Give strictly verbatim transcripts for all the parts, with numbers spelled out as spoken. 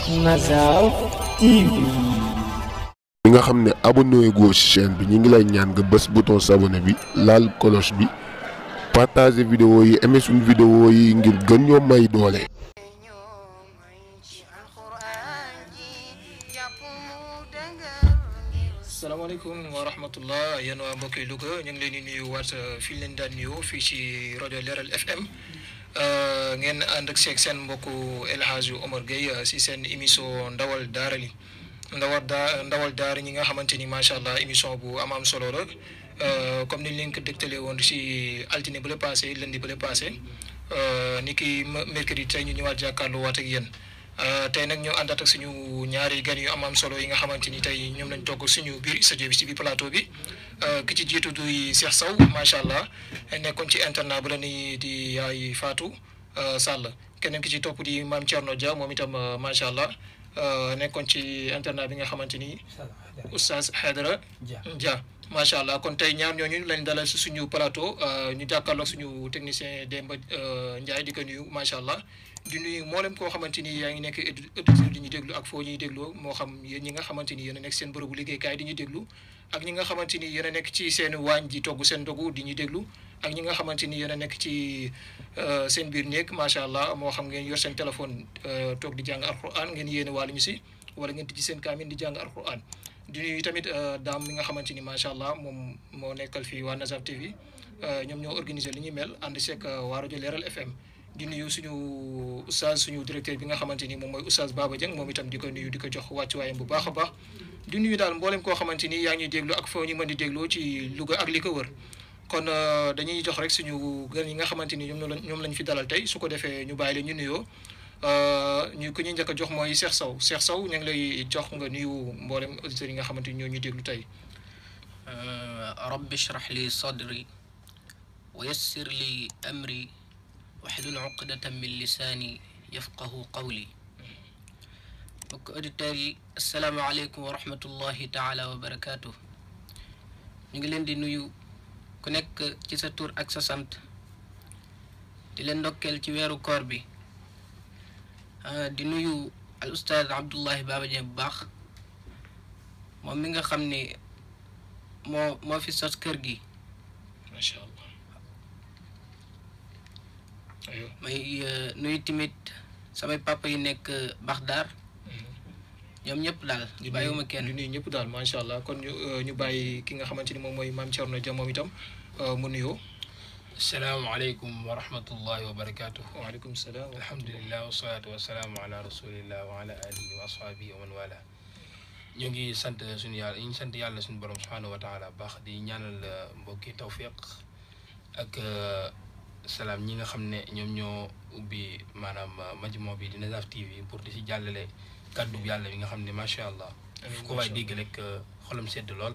Mazar T V. ñi nga xam ne abonné goo ci chaîne bi ñu ngi lay ñaan nga bës bouton s'abonner bi laal cloche bi partager vidéo yi aimer suñu vidéo yi ngir gën ñoo may doole. salaamaaleykum wa rahmatullah yéen waa mbokki Louga ñu ngi leen di nuyu waat fii leen daan nuyoo fii ci rajo Leral F M ngeen ànd ak seeg seen mbokku El Hadj Omar Gueye si seen émission ndawal daara li ndawal daa ndawal daara ñi nga xamante ni macha allah émission bu am am solo la comme ni leen ko dégtalee woon si altine bu la passé lundi bu la passé ni ki mercredi tey ñu ñëwaat jàkkaarloo waat ak yéen. tey nag ñoo àndaat ak suñu ñaari gan yu am am solo yi nga xamante ni tey ñoom lañ togg suñu biir studio bi ci biir plateau bi ki ci jiitu duy Cheikh Sow macha allah nekkoon ci internat bu la ni di yaay Fatou Sall keneen ki ci topp di maam Thierno Dia moom itam macha allah nekkoon ci internat bi nga xamante ni Oustaz Hadra Dia macha allah kon tey ñaar ñooñu lañ dalal si suñu plateau ñu jàkkaarloog suñu technicien Demba Ndiaye di ko nuyu macha allah. di nuyu mboolem koo xamante ni yaa ngi nekk auditeur di ñu déglu ak foo ñuy dégloo moo xam yéen ñi nga xamante ni yéen a nekk seen bërëbu liggéeykaay di ñu déglu ak ñi nga xamante ni yéen a nekk ci seen waañ di togg seen dogu di ñu déglu ak ñi nga xamante ni yéen a nekk ci seen biir néeg macha allah moo xam ngeen yor seen téléphone toog di jàng alquran ngeen yéene wàllu ñu si wala ngeen tijji seen kaamin di jàng alquran di nuyu tamit daam mi nga xamante ni macha allah moom moo nekkal fii waa Nazaf T V ñoom ñoo organiser li ñuy mel ànd seeg waa rajo Leral F M. di nuyu suñu oustaz suñu directeur bi nga xamante ni moom mooy oustaz Baba Dieng moom itam di ko nuyu di ko jox wàccuwaayam bu baax a baax di nuyu daal mboolem koo xamante ni yaa ngi déglu ak foo ñu mën di dégloo ci Louga ak li ko wër kon dañuy jox rek suñu gan yi nga xamante ni ñoom lañ ñoom lañ fi dalal tey su ko defee ñu bàyyi leen ñu nuyoo ñu ko ñuy njëkk a jox mooy Cheikh Sow Cheikh Sow ñu ngi lay jox nga nuyu mboolem auditeurs yi nga xamante ni ñoo ñuy déglu tey. rabbi shrah li sadri wa yassir li amri wahlul uqdatan min lisaani yafqahu qawli mbokk auditeurs yi asalaamaaleykum wa rahmatullahi taala wa barakaatu ñu ngi leen di nuyu ku nekk ci sa tur ak sa sant di leen ndokkeel ci weeru koor bi di nuyu al ustaaz Abdullahi Baba Dieng bu baax moom mi nga xam ne moo moo fi sos kër gi macha allah may nuyu tamit samay papa yi nekk Baxdaar ñoom ñëpp daal bàyyiwuma kenn di nuyu ñëpp daal macha allah kon ñu ñu bàyyi ki nga xamante ni moom mooy maam Thierno Dia moom itam mu nuyoo. asalaamaaleykum wa rahmatullahi wa barakaatu. waaleykum salaam. alhamdulilah wasalaatu wasalaamu ala rasulillah wa ala alihi wa ashaabihi wa man wala ñu ngi sant suñu yàlla ñu ngi sant yàlla suñu borom subhanahu wa taala baax di ñaanal mbokki tawfiq ak. salaam ñi nga xam ne ñoom ñoo ubbi maanaam majmo bi di Nazaf T V pour di si jàllale kàddu yàlla bi nga xam ne macha allah. fu ko waay dégg rek xolam sedd lool.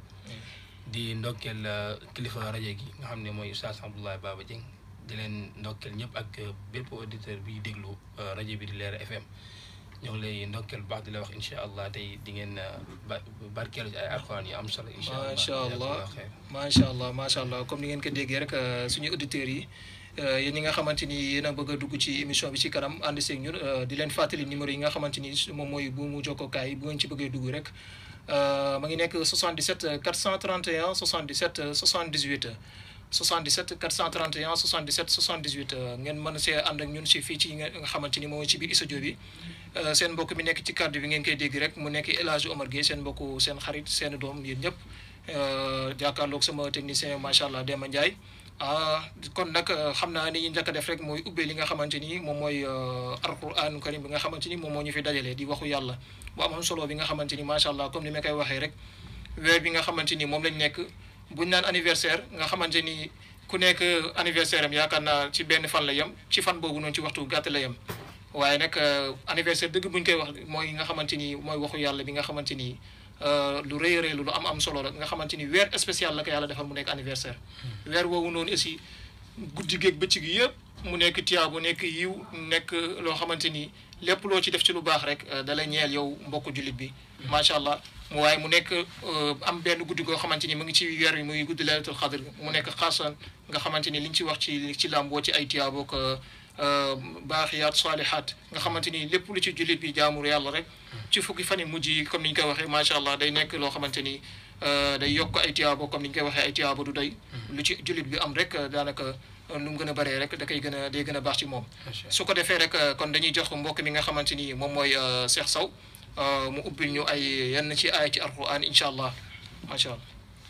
di ndokkeel kilifa rajo gi nga xam ne mooy Oustaz Abdoulaye Baba Dieng di leen ndokkeel ñëpp ak bépp auditeur bi déglu rajo bi di Leral F M ñoo ngi lay ndokkeel bu baax di la wax incha allah tey di ngeen ba barkeelu ci ay alxuraan yu am solo. incha allah macha allah macha allah macha allah comme ni ngeen ko déggee rek suñu auditeurs yi. yéen ñi nga xamante ni yéen a bëgg a dugg ci émission bi ci kanam ànd seeg ñun di leen fàttali numéro yi nga xamante ni moom mooy bu mu jokkookaay bu ngeen ci bëggee dugg rek ma ngi nekk soixante-dix-sept quatre cent trente et un soixante-dix-sept soixante-dix-huit soixante-dix-sept quatre cent trente et un soixante-dix-sept soixante-dix-huit ngeen mën see ànd ak ñun si fii ci nga xamante ni moom mooy ci biir studio bi seen mbokk mi nekk ci kàddu bi ngeen koy dégg rek mu nekk El Hadj Omar Gueye seen mbokku seen xarit seen doom yéen ñëpp jàkkaarloog sama technicien macha allah Demba Ndiaye. ah kon nag xam naa ni ñu njëkk a def rek mooy ubbee li nga xamante ni moom mooy alquran karim bi nga xamante ni moom moo ñu fi dajalee di waxu yàlla bu amoon solo bi nga xamante ni macha allah comme ni ma koy waxee rek weer bi nga xamante ni moom lañ nekk buñ naan anniversaire nga xamante ni ku nekk anniversaire am yaakaar naa ci benn fan la yem ci fan boobu noonu ci waxtu gàtt la yem waaye nag anniversaire dëgg buñ koy wax mooy nga xamante ni mooy waxu yàlla bi nga xamante ni lu rëy a rëy lu am am solo la nga xamante ni weer spécial la ko yàlla defal mu nekk anniversaire weer woowu noonu aussi guddi géeg bëccëg gi yëpp mu nekk tiyaabu nekk yiw nekk loo xamante ni lépp loo ci def ci lu baax rek da lay ñeel yow mbokku jullit bi macha allah mu waaye mu nekk am benn guddi goo xamante ni mu ngi ci weer yi muy guddi laylatul xadr mu nekk xaasan nga xamante ni liñ ci wax ci ci làmboo ci ay tiyaabo ak baaxiyaat saalihaat nga xamante ni lépp lu ci jullit bi jaamur yàlla rek ci fukki fan yi mujj yi comme ni ñu koy waxee macha allah day nekk loo xamante ni day yokk ay tiyaabo comme ni ñu koy waxee ay tiyaabo du doy lu ci jullit bi am rek daanaka nu mu gën a bëree rek da koy gën a day gën a baax ci moom su ko defee rek kon dañuy jox mbokk mi nga xamante ni moom mooy Cheikh Sow mu ubbil ñu ay yenn ci aaya ci alquran incha allah macha allah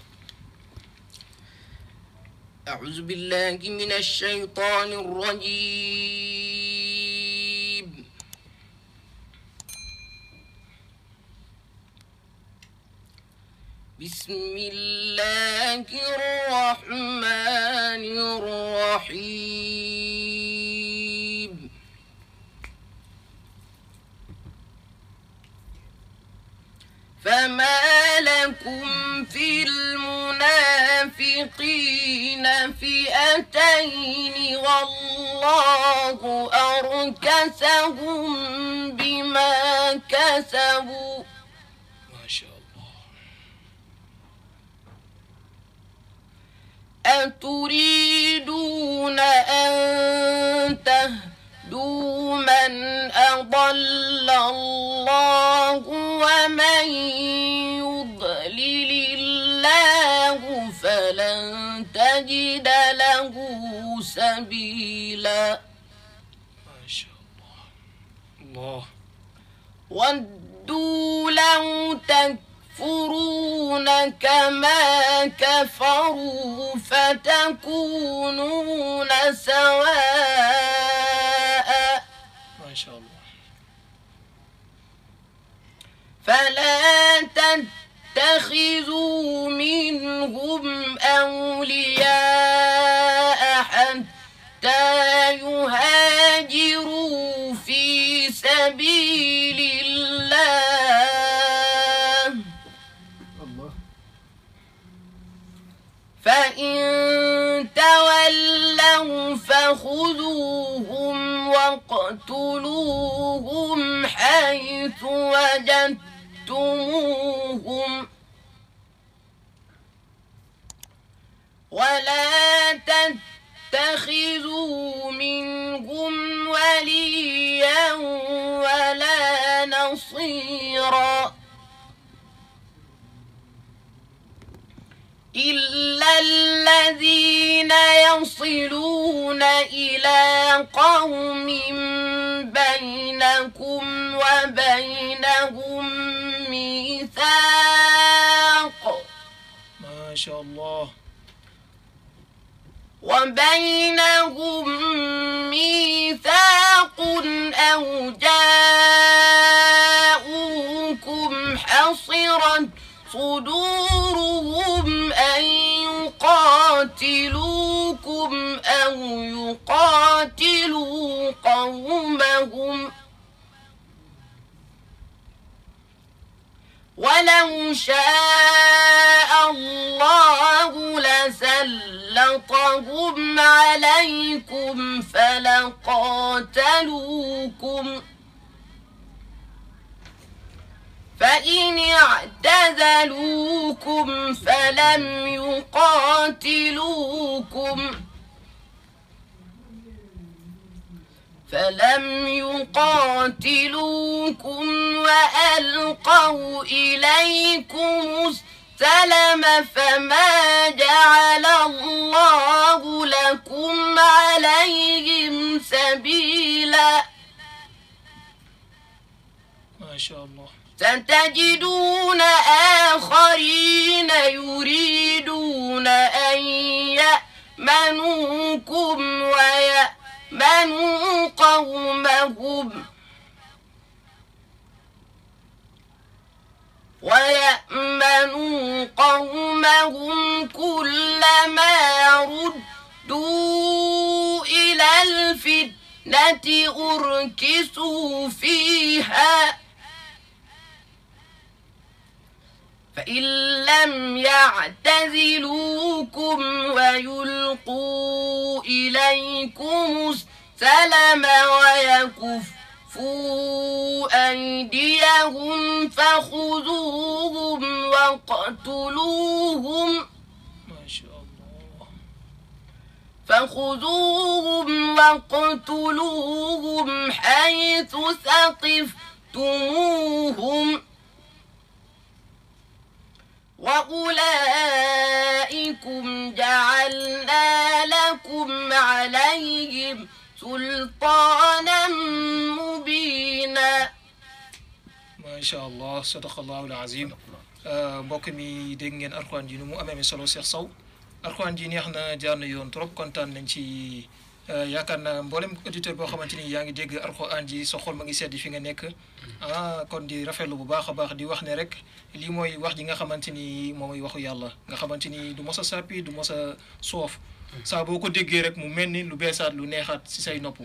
أعوذ بالله من الشيطان الرجيم بسم الله الرحمن الرحيم فما لكم في المنافقين فئتين والله أركسهم بما كسبوا ما شاء الله أتريدون أن تهدوا من أضل الله ومن يضلل الله فلن تجد له سبيلا ما شاء الله الله ودوا لو تكفرون كما كفروا فتكونون سواء ما شاء الله فلا تتخذوا منهم أولياء حتى يهاجروا في سبيل الله فإن تولوا فخذوهم واقتلوهم حيث وجدتموهم ولا تتخذوا منهم وليا ولا نصيرا إلا الذين يصلون إلى قوم بينكم وبينهم ميثاق ما شاء الله وبينهم ميثاق أو جاءوكم حصرت صدورهم أن يقاتلوكم أو يقاتلوا قومهم ولو شاء الله لسلطهم عليكم فلقاتلوكم فإن اعتزلوكم فلم يقاتلوكم فلم يقاتلوكم وألقوا إليكم السلم فما جعل الله لكم عليهم سبيلا ما شاء الله ستجدون آخرين يريدون أن يأمنوكم ويأمنوا قومهم ويأمنوا قومهم كلما ردوا إلى الفتنة أركسوا فيها فإن لم يعتزلوكم ويلقوا إليكم السلم ويكفوا أيديهم فخذوهم واقتلوهم ما شاء الله فخذوهم واقتلوهم حيث ثقفتموهم وأولئكم جعلنا لكم عليهم سلطانا مبينا. ما شاء الله صدق الله العظيم. mbokk mi dégg ngeen Alxuraan ji nu mu amee solo Cheikh Sow Alxuraan ji neex na jaar na yoon trop kontaan nañ ci yaakaar naa mboolem auditeur boo xamante ni yaa ngi dégg Alxuraan ji sa xol ma ngi sedd fi nga nekk ah kon di rafetlu bu baax a baax di wax ne rek lii mooy wax ji nga xamante ni moom mooy waxu yàlla nga xamante ni du mos a sàppi du mos a soof saa boo ko déggee rek mu mel ni lu beesaat lu neexaat si say nopp.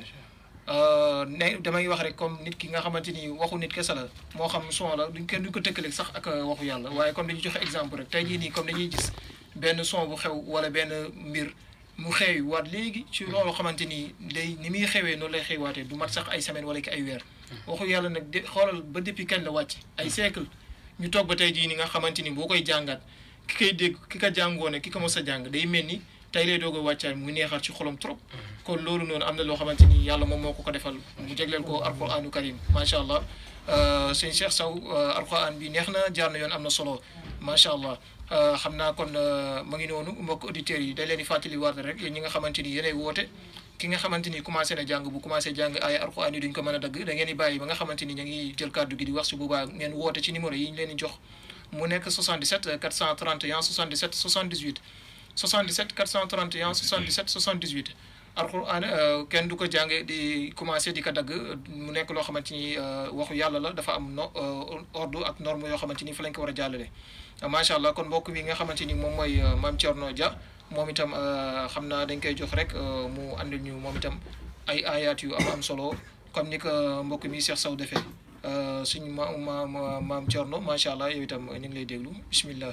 ne damay wax rek comme nit ki nga xamante ni waxu nit kese la moo xam son la duñ kenn duñ ko tëkkaleeg sax ak waxu yàlla waaye comme dañuy joxe exemple rek tey jii nii comme dañuy gis benn son bu xew wala benn mbir mu xewi waat léegi ci loolu xamante ni day ni muy xewee noonu lay xewaatee du mat sax ay semaine wala ki ay weer waxu yàlla nag de xoolal ba depuis kañ la wàcc ay siècle ñu toog ba tey jii ni nga xamante ni boo koy jàngaat ki koy dégg ki ka jàngoone ki ko mos a jàng day mel ni tey lay doog a wàccaay mu neexaat ci xolam trop kon loolu noonu am na loo xamante ni yàlla moom moo ko ko defal mu jégleel ko alquranu karim macha allah sëñ Cheikh Sow alquran bi neex na jaar na yoon am na solo macha allah xam naa kon ma ngi noonu mbokk auditeurs yi day leen di fàttali waat rek yéen ñi nga xamante ni yéenay woote ki nga xamante ni commencé na jàng bu commencé jàng ay alquran yi duñ ko mën a dagg da ngeen di bàyyi ba nga xamante ni ñu ngi jël kàddu gi di wax si boobaa ngeen woote ci numéro yi ñu leen di jox mu nekk soixante-dix-sept quatre cent trente et un soixante-dix-sept soixante-dix-huit soixante-dix-sept quatre cent trente et un soixante-dix-sept soixante-dix-huit alquran kenn du ko jànge di commencé di ko dagg mu nekk loo xamante ni waxu yàlla la dafa am no ordre ak norme yoo xamante ni fa lañ ko war a jàllale macha allah kon mbokk mi nga xamante ni moom mooy Mame Thierno Dia moom itam xam naa dañ koy jox rek mu andil ñu moom itam ay ayat yu am am solo comme ni ko mbokk mi Cheikh Sow defee suñu ma ma Mame Thierno macha allah yow itam ñu ngi lay déglu bismillah.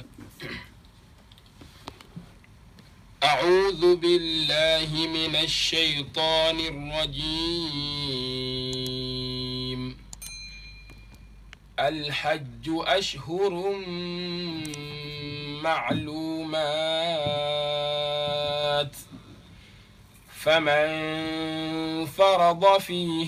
أعوذ بالله من الشيطان الرجيم الحج أشهر معلومات فمن فرض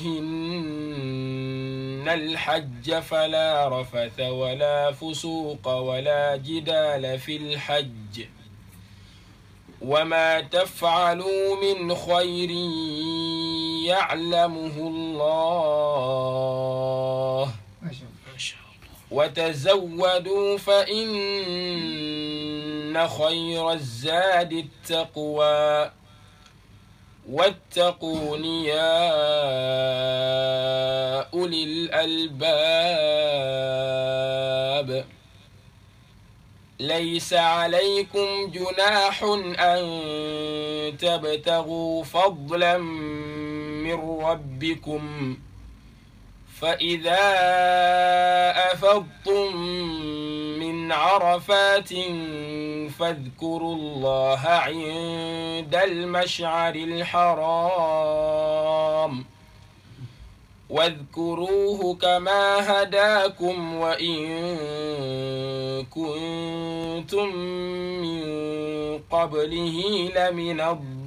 فيهن الحج فلا رفث ولا فسوق ولا جدال في الحج وما تفعلوا من خير يعلمه الله وتزودوا فإن خير الزاد التقوى واتقون يا أولي الألباب ليس عليكم جناح أن تبتغوا فضلا من ربكم فإذا أفضتم من عرفات فاذكروا الله عند المشعر الحرام واذكروه كما هداكم وإن كنتم من قبله لمن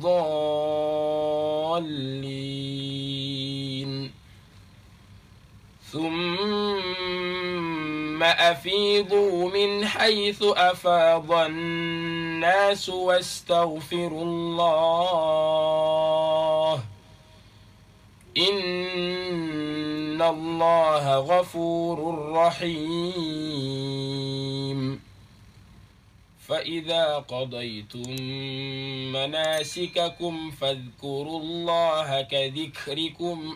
الضالين ثم أفيضوا من حيث أفاض الناس واستغفروا الله إن الله غفور رحيم فإذا قضيتم مناسككم فاذكروا الله كذكركم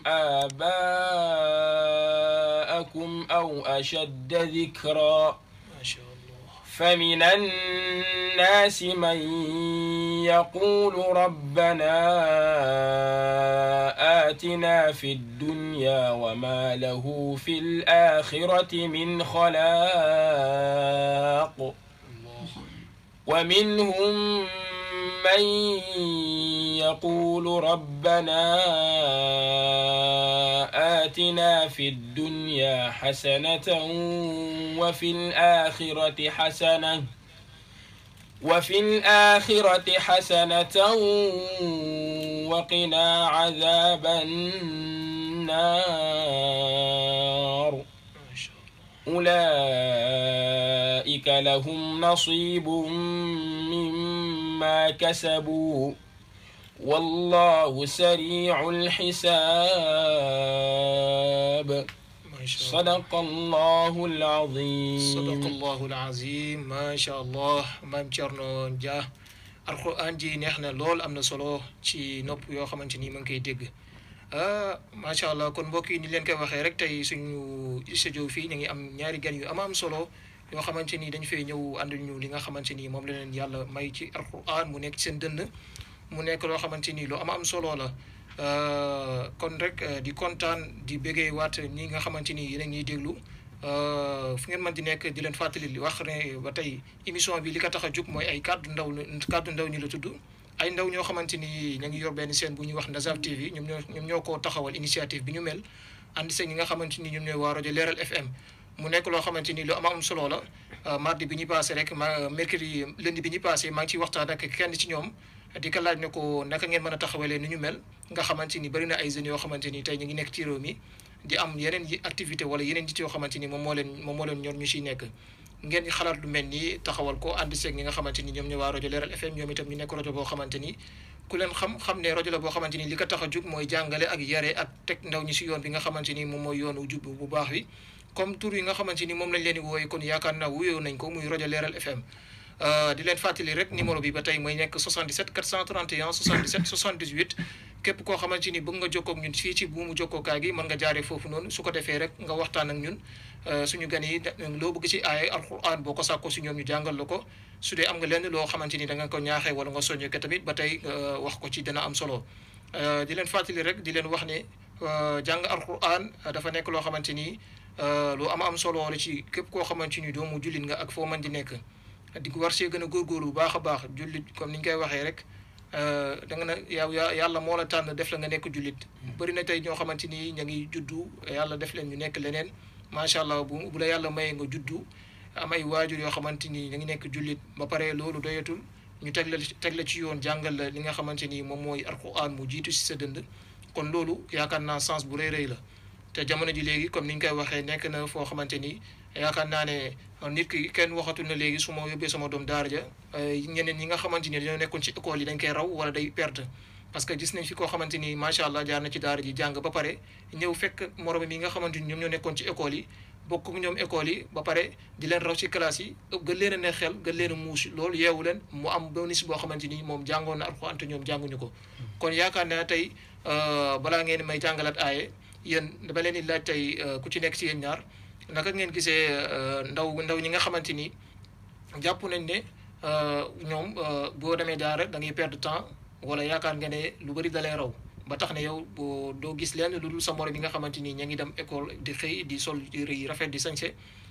آباءكم أو أشد ذكرا فمن الناس من يقول ربنا آتنا في الدنيا وما له في الآخرة من خلاق ومنهم من يقول ربنا آتنا في الدنيا حسنة وفي الآخرة حسنة وفي الآخرة حسنة وقنا عذاب النار أولئك لهم نصيب مما كسبوا والله سريع الحساب صدق الله العظيم صدق الله العظيم ما شاء الله maam Thierno Dia alxuraan ji neex na lool am na solo ci nopp yoo xamante ni ma ngi koy dégg macha allah kon mbokk yi ni leen koy waxee rek tey suñu studio fii ñu ngi am ñaari gan yu am am solo yoo xamante ni dañu fay ñëw ànd ñu li nga xamante ni moom la leen yàlla may ci alxuraan mu nekk ci seen dënn mu nekk loo xamante ni lu am am solo la kon rek di kontaan di bëggee waat ñi nga xamante ni yéen a ngi déglu fu ngeen mën di nekk di leen fàttali li wax ne ba tey émission bi li ko tax a jóg mooy ay kàddu ndaw kàddu ndaw ñi la tudd ay ndaw ñoo xamante ni ñu ngi yor benn scène bu ñuy wax Ndazaf T V ñoom ñoo ñoom ñoo ko taxawal initiative bi ñu mel ànd seeg ñi nga xamante ni ñoom ñooy waa rajo Leeral F M mu nekk loo xamante ni lu am am solo la mardi bi ñu passé rek ma mercredi lundi bi ñu passé maa ngi ciy waxtaan ak kenn ci ñoom di ko laaj ne ko naka ngeen mën a taxawalee ni ñu mel nga xamante ni bari na ay jeunes yoo xamante ni tey ñu ngi nekk ci réew mi di am yeneen yi activité wala yeneen nit yoo xamante ni moom moo leen moom moo leen ñor ñu siy nekk ngeen xalaat lu mel nii taxawal ko ànd seeg ñi nga xamante ni ñoom ñoo waa rajo Leeral F M ñoom itam ñu nekk rajo boo xamante ni ku leen xam xam ne rajo la boo xamante ni li ko tax a jug mooy jàngale ak yare ak teg ndaw ñi si yoon bi nga xamante ni moom mooy yoonu jub bu baax wi comme tur yi nga xamante ni moom lañ leen di wooye kon yaakaar naa wuyoo nañ ko muy rajo Leeral F M di leen fàttali rek numéro bi ba tey mooy nekk soixante-dix-sept quatre cent trente et un soixante-dix-sept soixante-dix-huit képp koo xamante ni bëgg nga jokkoo ak ñun fii ci buumu jokkookaay gi mën nga jaaree foofu noonu su ko defee rek nga waxtaan ak ñun suñu gan yi loo bëgg ci aaya alquran boo ko sàkkoo si ñoom ñu jàngal la ko su dee am nga lenn loo xamante ni da nga ko ñaaxee wala nga soññee ko tamit ba tey wax ko ci dana am solo di leen fàttali rek di leen wax ne jàng alquran dafa nekk loo xamante ni lu am am solo la ci képp koo xamante ni doomu jullit nga ak foo mën di nekk di ko war see gën a góorgóorlu bu baax a baax jullit comme ni ñu koy waxee rek da nga na yow yàlla moo la tànn def la nga nekk jullit bëri na tey ñoo xamante ni ña ngi juddu yàlla def leen ñu nekk leneen macha allah bu bu la yàlla mayee nga juddu am ay waajur yoo xamante ni ña ngi nekk jullit ba pare loolu doyatul ñu teg la teg la ci yoon jàngal la li nga xamante ni moom mooy alquran mu jiitu si sa dënd kon loolu yaakaar naa sens bu rëy rëy la te jamono ji léegi comme ni ñu koy waxee nekk na foo xamante ni yaakaar naa ne nit ki kenn waxatul na léegi su ma yóbbee sama doom daara ja ñeneen ñi nga xamante ni dañoo nekkoon ci école yi dañ koy raw wala day perte parce que gis nañ fi koo xamante ni macha allah jaar na ci daara ji jàng ba pare ñëw fekk morom mi nga xamante ni ñoom ñoo nekkoon ci école yi bokk ak ñoom école yi ba pare di leen raw ci classe yi gën leen a ne xel gën leen a muus loolu yeewu leen mu am bonus boo xamante ni moom jàngoon na alxuraan te ñoom jànguñu ko kon yaakaar naa tey balaa ngeen may jàngalaat aaye yéen dama leen di laaj tey ku ci nekk ci yéen ñaar naka ngeen gisee ndaw ndaw ñi nga xamante ni jàpp nañ ne ñoom boo demee daara da ngay perdre temps wala yaakaar nga ne lu bëri da lay raw ba tax ne yow boo doo gis leen lu dul sa morom yi nga xamante ni ña ngi dem école di xëy di sol yi rafet di sañse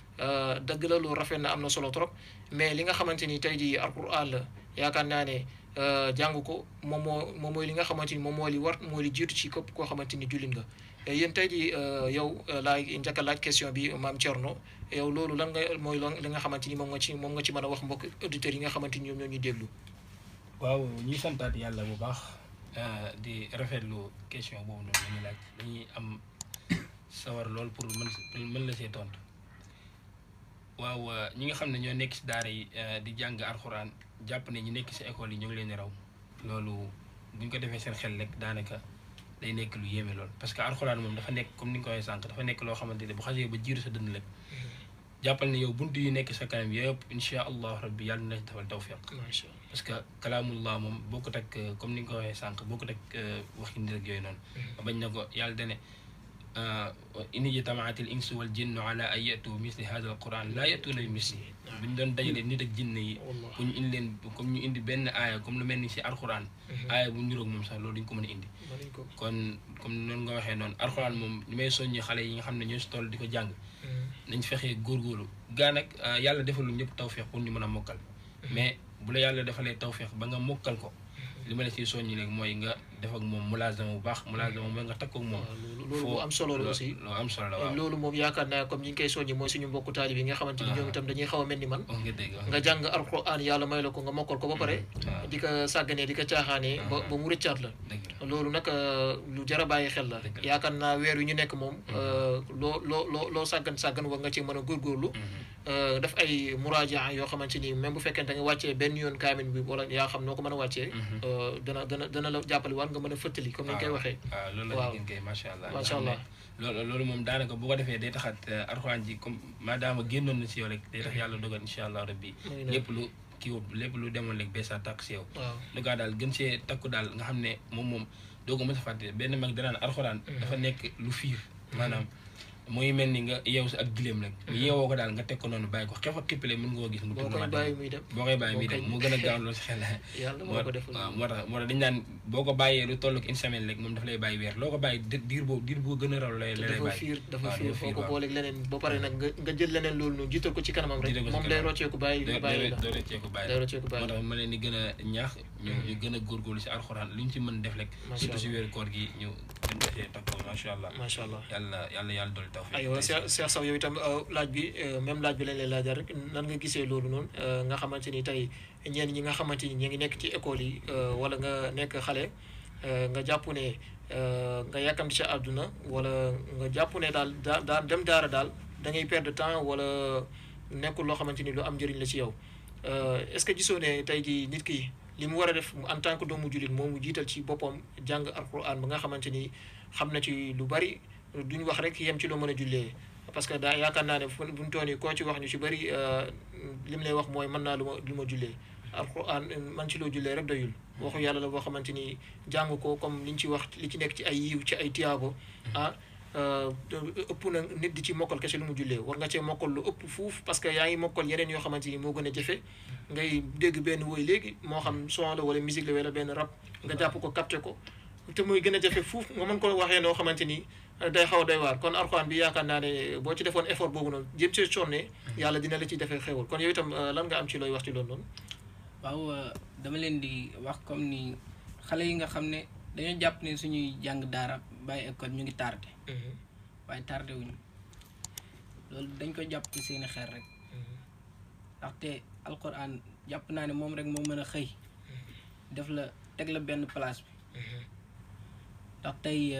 dëgg la lu rafet na am na solo trop mais li nga xamante ni tey jii alquran la yaakaar naa ne jàng ko moom moo moom mooy li nga xamante ni moom moo li war moo li jiitu ci képp koo xamante ni jullit nga yéen tey jii yow laay njëkk a laaj question bi maam Thierno yow loolu lan nga mooy li nga xamante ni moom nga ci moom nga ci mën a wax mbokk auditeurs yi nga xamante ni ñoom ñoo ñuy déglu. waaw ñuy santaat yàlla bu baax di rafetlu question boobu noonu la ñuy laaj dañuy am sawar lool pour mën mën la see tontu waaw ñi nga xam ne ñoo nekk si daara yi di jàng alxuraan jàpp ne ñu nekk si école yi ñu ngi leen di raw loolu buñ ko defee seen xel rek daanaka. day nekk lu yéeme lool parce que alxuraan moom dafa nekk comme ni nga ko waxee sànq dafa nekk loo xamante ne bu xasee ba jiitu sa dënn rek jàppal ne yow buntu yu nekk sa kanam yëpp insha allah rabbi yàlla na defal tawfiq parce que kalaamullah moom bokkut ak comme ni nga ko waxee sànq bokkut ak waxi nit rek yooyu noonu bañ na ko yàlla dane in ijtamaatil insu wal jinnu ala an yatu misli hada al quran laa yatuuna bi misli bu ñu doon dajale nit ak jinne yi bu ñu indi leen comme ñu indi benn aaya comme lu mel ni si alxuraan aaya bu niroog moom sax loolu duñ ko mën a indi kon comme noonu nga waxee noonu alxuraan moom li may soññi xale yi nga xam ne ñoo si toll di ko jàng nañ fexee góorgóorlu gaa nag yàlla defalu ñëpp tawfeex pour ñu mën a mokkal mais bu la yàlla defalee tawfeex ba nga mokkal ko li ma la siy soññi nag mooy nga def ak moom mulaazama bu baax mulaazama mooy nga takk ak moom. loolu bu am solo la aussi loolu am solo la waaw. loolu moom yaakaar naa comme ñi ngi koy soññi mooy suñu mbokku taalib yi nga xamante ni ñoom itam dañuy xaw a mel ni man. nga dégg nga jàng alquran yàlla may la ko nga mokkal ko ba pare. di ko sàgganee di ko caaxaanee. ba ba mu rëccaat la. loolu nag lu jar a bàyyi xel la. yaakaar naa weer wi ñu nekk moom. loo loo loo loo sàggan sàggan war nga ci mën a góorgóorlu. def ay muraajaa yoo xamante ni même bu fekkente nga wàccee benn yoon kaamin bi wala yaa xam noo ko mën a wàccee. dana dana dana la jàppale waat nga mën a fëttali comme ni ñu koy waxee. waaw loolu la ñu koy macha allah. macha allah loolu loolu moom daanaka bu ko defee day taxat alxuraan ji comme maadaama génnoon na si yow rek day tax yàlla dogal incha allah rabbi lépp lu kii lépp lu demoon rek beesaat tàkk si yow. waaw lu gaa daal gën see takku daal nga xam ne moom moom doo ko mës a fàtte benn mag danaan alxuraan dafa nekk lu fiir maanaam mooy mel ni nga yeew si ak gileem rek yeewoo ko daal nga teg ko noonu bàyyi ko xef ak xippale mën nga koo gis mu boo koy bàyyi muy dem boo koy bàyyi muy dem moo gën a gaaw loolu si xel yàlla moo ko def waaw moo tax moo tax dañu naan boo ko bàyyee lu toll ak une semaine rek moom dafa lay bàyyi weer loo ko bàyyi diir boobu diir boo gën a raw lay lay dafa bàyyi fiir dafa fiir foo ko booleeg leneen ba pare nag nga nga jël leneen loolu noonu jiital ko ci kanamam rek moom day rocceeku bàyyi bàyyi la day rocceeku bàyyi day rocceeku bàyyi moo tax ma leen di gën a ñaax ñu ñu gën a góorgóorlu si alxuraan lu ñu ci mën def rek surtout si wéeru koor gi ñu dem defee takkoo macha allah macha allah yàlla yàlla yàlla dolli tawfiq aywa Cheikh Sow yow itam laaj bi même laaj bi lañ lay laajal rek nan nga gisee loolu noonu nga xamante ni tey ñenn ñi nga xamante ni ñu ngi nekk ci école yi wala nga nekk xale nga jàpp ne nga yàkkamti sa àdduna wala nga jàpp ne daal daa daa dem daara daal da ngay perdre temps wala nekkul loo xamante ni lu am njëriñ la ci yow est-ce que gisoo ne tey jii nit ki li mu war a def en tant que doomu jullit moom mu jiital ci boppam jàng alquran ba nga xamante ni xam na ci lu bari duñ wax rek yem ci loo mën a jullee parce que daa yaakaar naa ne fu buñ tooni koo ci wax ñu ci bari li mu lay wax mooy mën naa lu ma lu ma jullee alquran man ci loo jullee rek doyul waxu yàlla la boo xamante ni jàng ko comme liñ ci wax li ci nekk ci ay yiw ci ay tiyaabo ah ëpp na nit di ci mokkal kese lu mu jullee war nga cee mokkal lu ëpp fuuf parce que yaa ngi mokkal yeneen yoo xamante ni moo gën a jafe ngay dégg benn woy léegi moo xam son la wala musique la wala benn rap nga jàpp ko capté ko te muy gën a jafe fuuf nga mën ko waxee noo xamante ni day xaw a doy waar kon alxuraan bi yaakaar naa ne boo ci defoon effort boobu noonu jëm ci sonne yàlla dina la ci defee xewal kon yow itam lan nga am ci looy wax ci loolu noonu. waaw dama leen di wax comme ni xale yi nga xam ne dañoo jàpp ne suñuy jàng daara bàyyi école ñu ngi tardé. waaye tardé wuñu loolu dañ ko jàpp ci seeni xel rek ndaxte alxuraan jàpp naa ne moom rek moo mën a xëy def la teg la benn place bi ndax tey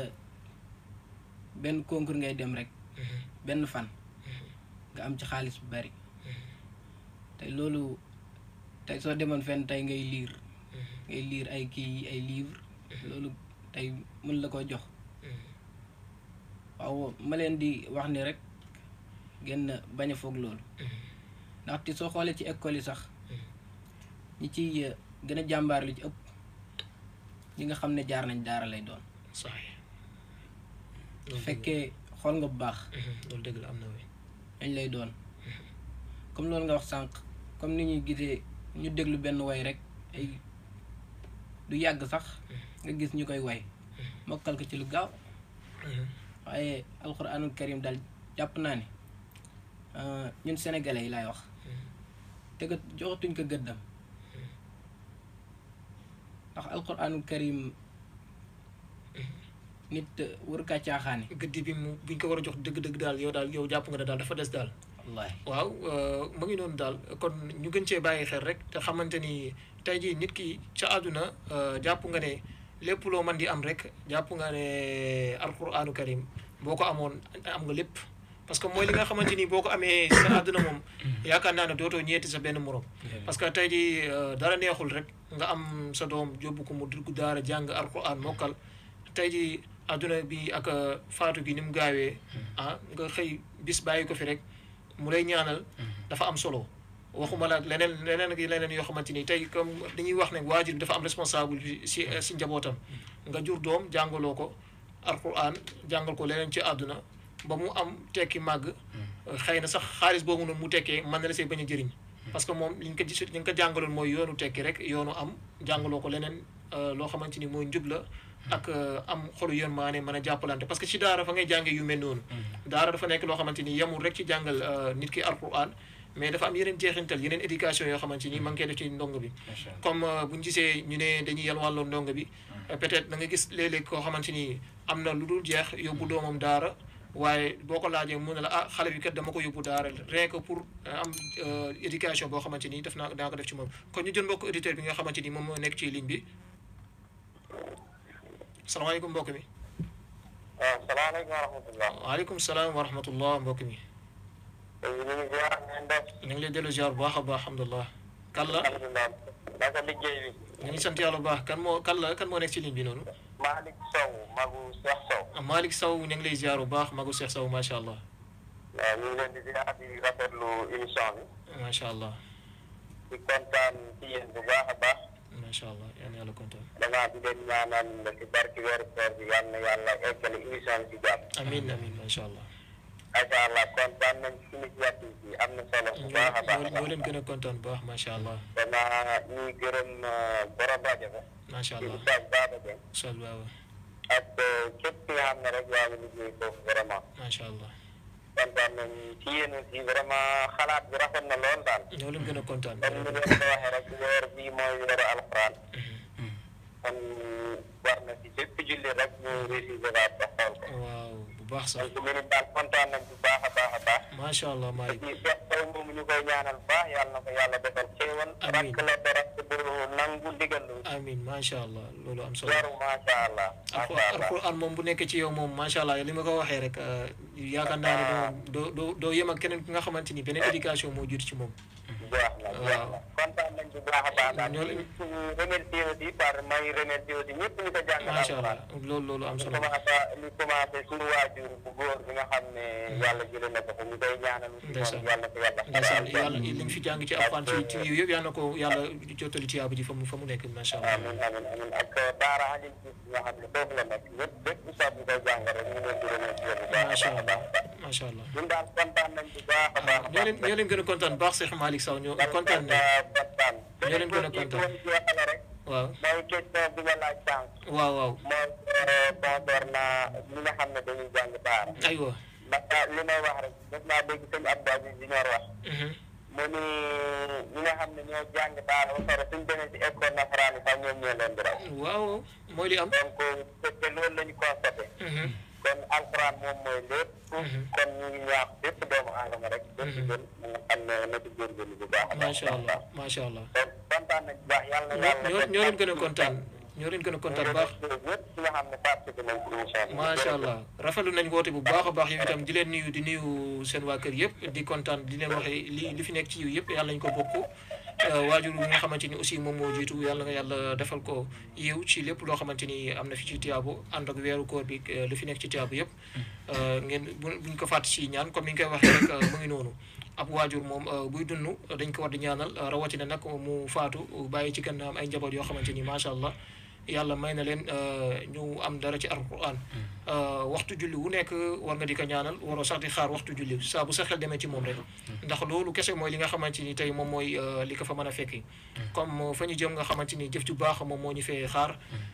benn concours ngay dem rek benn fan nga am ci xaalis bu bari tey loolu tey soo demoon fenn tey ngay liir ngay liir ay kii ay livre loolu tey mën la ko jox waaw ma leen di wax ni rek gën bañ a foog loolu ndaxte soo xoolee ci école yi sax ñi ci gën a jàmbaar lu ci ëpp ñi nga xam ne jaar nañ daara lay doon fekkee xool nga bu baax loolu dëgg la am na dañ lay doon comme loolu nga wax sànq comme ni ñuy gisee ñu déglu benn way rek ay du yàgg sax nga gis ñu koy way mokkal ko ci lu gaaw waaye alxuraanul karim daal jàpp naa ne ñun sénégalais yi laay wax te nga joxatuñ ko gëddam ndax alxuraanul karim nit war kaa caaxaane gëdd bi mu buñ ko war a jox dëgg-dëgg daal yow daal yow jàpp nga ne daal dafa des daal wallaahi waaw mu ngi noonu daal kon ñu gën cee bàyyi xel rek te xamante ni tey jii nit ki ca àdduna jàpp nga ne lépp loo mën di am rek jàpp nga ne alquranu karim boo ko amoon am nga lépp parce que mooy li nga xamante ni boo ko amee sa àdduna moom yaakaar naa ne dootoo ñeeti sa benn morom parce que tey jii dara neexul rek nga am sa doom yóbbu ko mu dugg daara jàng alquran mokkal tey jii àdduna bi ak faatu gi ni mu gaawee ah nga xëy bis bàyyi ko fi rek mu lay ñaanal dafa am solo waxuma la leneen leneen ak leneen yoo xamante ni tey comme dañuy wax ne waajur bi dafa am responsable si si njabootam nga jur doom jàngaloo ko alquran jàngal ko leneen ci àdduna ba mu am tekki màgg xëy na sax xaalis boobu noonu mu tekkee mën na la see bañ a jëriñ parce que moom liñ ko gis liñ ko jàngaloon mooy yoonu tekki rek yoonu am jàngaloo ko leneen loo xamante ni mooy njub la ak am xolu yoon maane mën a jàppalante parce que ci daara fa ngay jàngee yu mel noonu daara dafa nekk loo xamante ni yemul rek ci jàngal nit ki alquran mais dafa am yeneen jeexintal yeneen éducation yoo xamante ni ma ngi koy def ci ndongo bi comme bu ñu gisee ñu ne dañuy yalwaanloo ndongo bi peut-être da nga gis léeg-léeg koo xamante ni am na lu dul jeex yóbbu doomam daara waaye boo ko laajee mu ne la ah xale bi kat dama ko yóbbu daara rien que pour am éducation boo xamante ni def naa daa ko def ci moom kon ñu jël mbokk auditeur bi nga xamante ni moom moo nekk ci ligne bi salaamaaleykum mbokk mi. waaw salaamaaleykum wa rahmatulah. waaleykum salaam wa rahmatulah mbokk mi. ñu ngi ziar ngeen def. ñu ngi lay dellu ziar bu baax a baax alhamdulilah. kan la alhamdulilah. naka liggéey bi. ñu ngi sant yàlla bu baax kan moo kan la kan moo nekk ci ligne bi noonu. Malick Sow Magu Cheikh Sow. Malick Sow ñu ngi lay ziar bu baax Magu Cheikh Sow macha allah. waaw ñu ngi leen di ziar di rafetlu émission bi. macha allah. di kontaan ci yéen bu baax a baax. macha allah yal na yàlla kontaan. damaa di leen ñaanal ci barki weeru koor bi yal na yàlla eggale émission bi ci jàmm. amiin amiin macha allah. macha allah kontaan nañ ci initiative bi am na solo bu baax a baax. ñoo leen gën a kontaan bu baax macha allah. damaa ñuy gërëm borom rajo ba. macha allah ci Oustaz Baba Dieng. Oustaz Baba. ak képp ki nga xam ne rek yaa ngi liggéey foofu vraiment. macha allah. kontaan nañ ci yéen aussi vraiment xalaat bi rafet na lool daal. ñoo leen gën a kontaan. comme ni ngeen ko waxee rek weer bii mooy weeru alxuraan. kon war na ci bépp julli rek ñu réussir waat ba xool ko. waaw bu baax sax. donc ñu daal kontaan nañ bu baax a baax a baax. macha allah Malick. ci Cheikh Sow moomu ñu koy ñaanal baax yàlla na ko yàlla defal xéewal. amiin rakk la ba rakk bu nangu ndigal. amiin macha allah loolu am solo. loolu macha allah. macha allah alxuraan moom bu nekkee ci yow moom macha allah li ma ko waxee rek yaakaar naa ne doo doo doo yem ak keneen ki nga xamante ni beneen éducation moo jiitu ci moom. baax na baax na kontaan nañ bu baax a baax daal ñoo di remercier aussi par may remercier aussi ñëpp ñu ko jàngal macha allah loolu loolu am solo. li commencé li commencé suñu waajur bu góor bi nga xam ne yàlla jëlee na ko fa ñu koy ñaanal ndeysaan yàlla ko yàlla ndeysaan yàlla li ñu fi jàng ci alxuraan ci ci yiw yëpp yal na ko yàlla jottali ci yaabu ji fa mu fa mu nekk macha allah. amiin amiin amiin ak daara Aliou Diouf nga xam ne foofu la nekk ñëpp bépp ustaas bi koy jàngal rek ñu leen di remercier bu baax macha a allah baax macha allah. ñun daal kontaan nañ bu baax a baax ñoo leen ñoo leen gën a kontaan baax Cheikh Malick Sow ñoo kontaan nañ kontaan ñoo leen gën a kontaan rek waaw mooy question bi nga laaj sànq waaw waaw mooy concernant ñi nga xam ne dañuy jàng daara aywa. ndax li may wax rek def naa dégg sëñ Abdou Aziz Junior wax mu ni ñi nga xam ne ñoo jàng daara ba pare suñ demee ci école nasaraan yi sax ñoom ñoo leen di raw waaw mooy li am. donc te loolu la ñu constaté kon alxuraan moom mooy lépp kon ñu ngi ñaax bépp doomu aadama rek bépp jën mu nga xam ne na ci góorgóorlu bu baax macha allah macha allah. donc kontaan nañ bu baax yàlla na yàlla ñoo ñoo leen gën a kontaan ñoo leen gën a kontaan bu baax. ñëpp ñi nga xam ne participé nañ ci émission bi macha allah rafetlu nañ woote bu baax a baax yow itam di leen nuyu di nuyu seen waa kër yëpp di kontaan di leen waxee li li fi nekk ci yiw yëpp yàlla nañ ko bokk waajur bi nga xamante ni aussi moom moo jiitu yàlla nga yàlla defal ko yiw ci lépp loo xamante ni am na fi ci tiyaabu ànd ak weeru koor bi li fi nekk ci tiyaabu yëpp ngeen bu buñ ko fàtte ci ñaan comme ni ñu koy waxee rek mu ngi noonu ab waajur moom buy dund dañ ko war di ñaanal rawatina nag mu faatu bàyyi ci gannaam ay njaboot yoo xamante ni macha allah yàlla may na leen ñu am dara ci alquran waxtu julli wu nekk war nga di ko ñaanal waroo sax di xaar waxtu julli saa bu sa xel demee ci moom rek ndax loolu kese mooy li nga xamante ni tey moom mooy li ko fa mën a fekki comme fa ñu jëm nga xamante ni jëf ju baax moom moo ñu fee xaar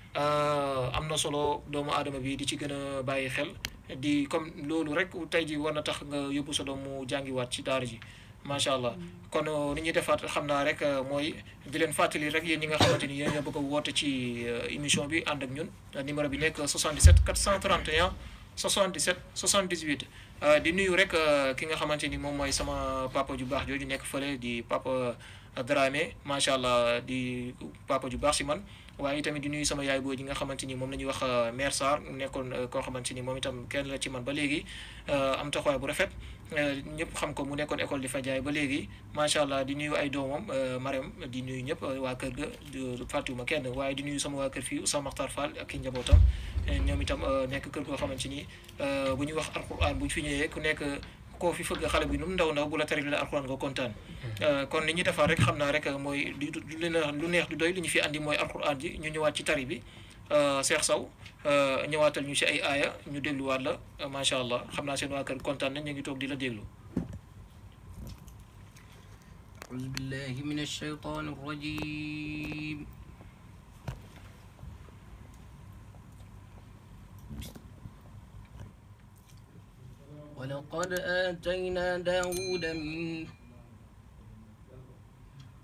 am na solo doomu aadama bi di ci gën a bàyyi xel di comme loolu rek tey ji war na tax nga yóbbu sa doom mu jàngiwaat ci daara ji macha allah kon ni ñuy defaat xam naa rek mooy di leen fàttali rek yéen ñi nga xamante ni yéen a bëgg a woote ci émission bi ànd ak ñun numéro bi nekk soixante-dix-sept quatre cent trente et un soixante-dix-sept soixante-dix-huit di nuyu rek ki nga xamante ni moom mooy sama papa ju baax jooju nekk fële di papa Dramé macha allah di papa ju baax si man waaye tamit di nuyu sama yaay boo ji nga xamante ni moom la ñuy wax mère Sarr nekkoon koo xamante ni moom itam kenn la ci man ba léegi am taxawaay bu rafet ñëpp xam ko mu nekkoon école di fa jaay ba léegi macha allah di nuyu ay doomam Marème di nuyu ñëpp waa kër ga fàttewuma kenn waaye di nuyu sama waa kër fii Oustaz Makhtar Fall ak i njabootam ñoom itam nekk kër goo xamante ni bu ñuy wax alquran bu ñu fi ñëwee ku nekk koo fi fëgg xale bi nu mu ndaw ndaw bu la tari la alquran nga kontaan kon li ñuy defar rek xam naa rek mooy lu lu neex du doy li ñu fi andi mooy alquran ji ñu ñëwaat ci tari bi Cheikh Sow ñëwaatal ñu ci ay aaya ñu dégluwaat la macha allah xam naa seen waa kër kontaan nañ ñu ngi toog di la déglu. أعوذ بالله من الشيطان الرجيم ولقد آتينا داود من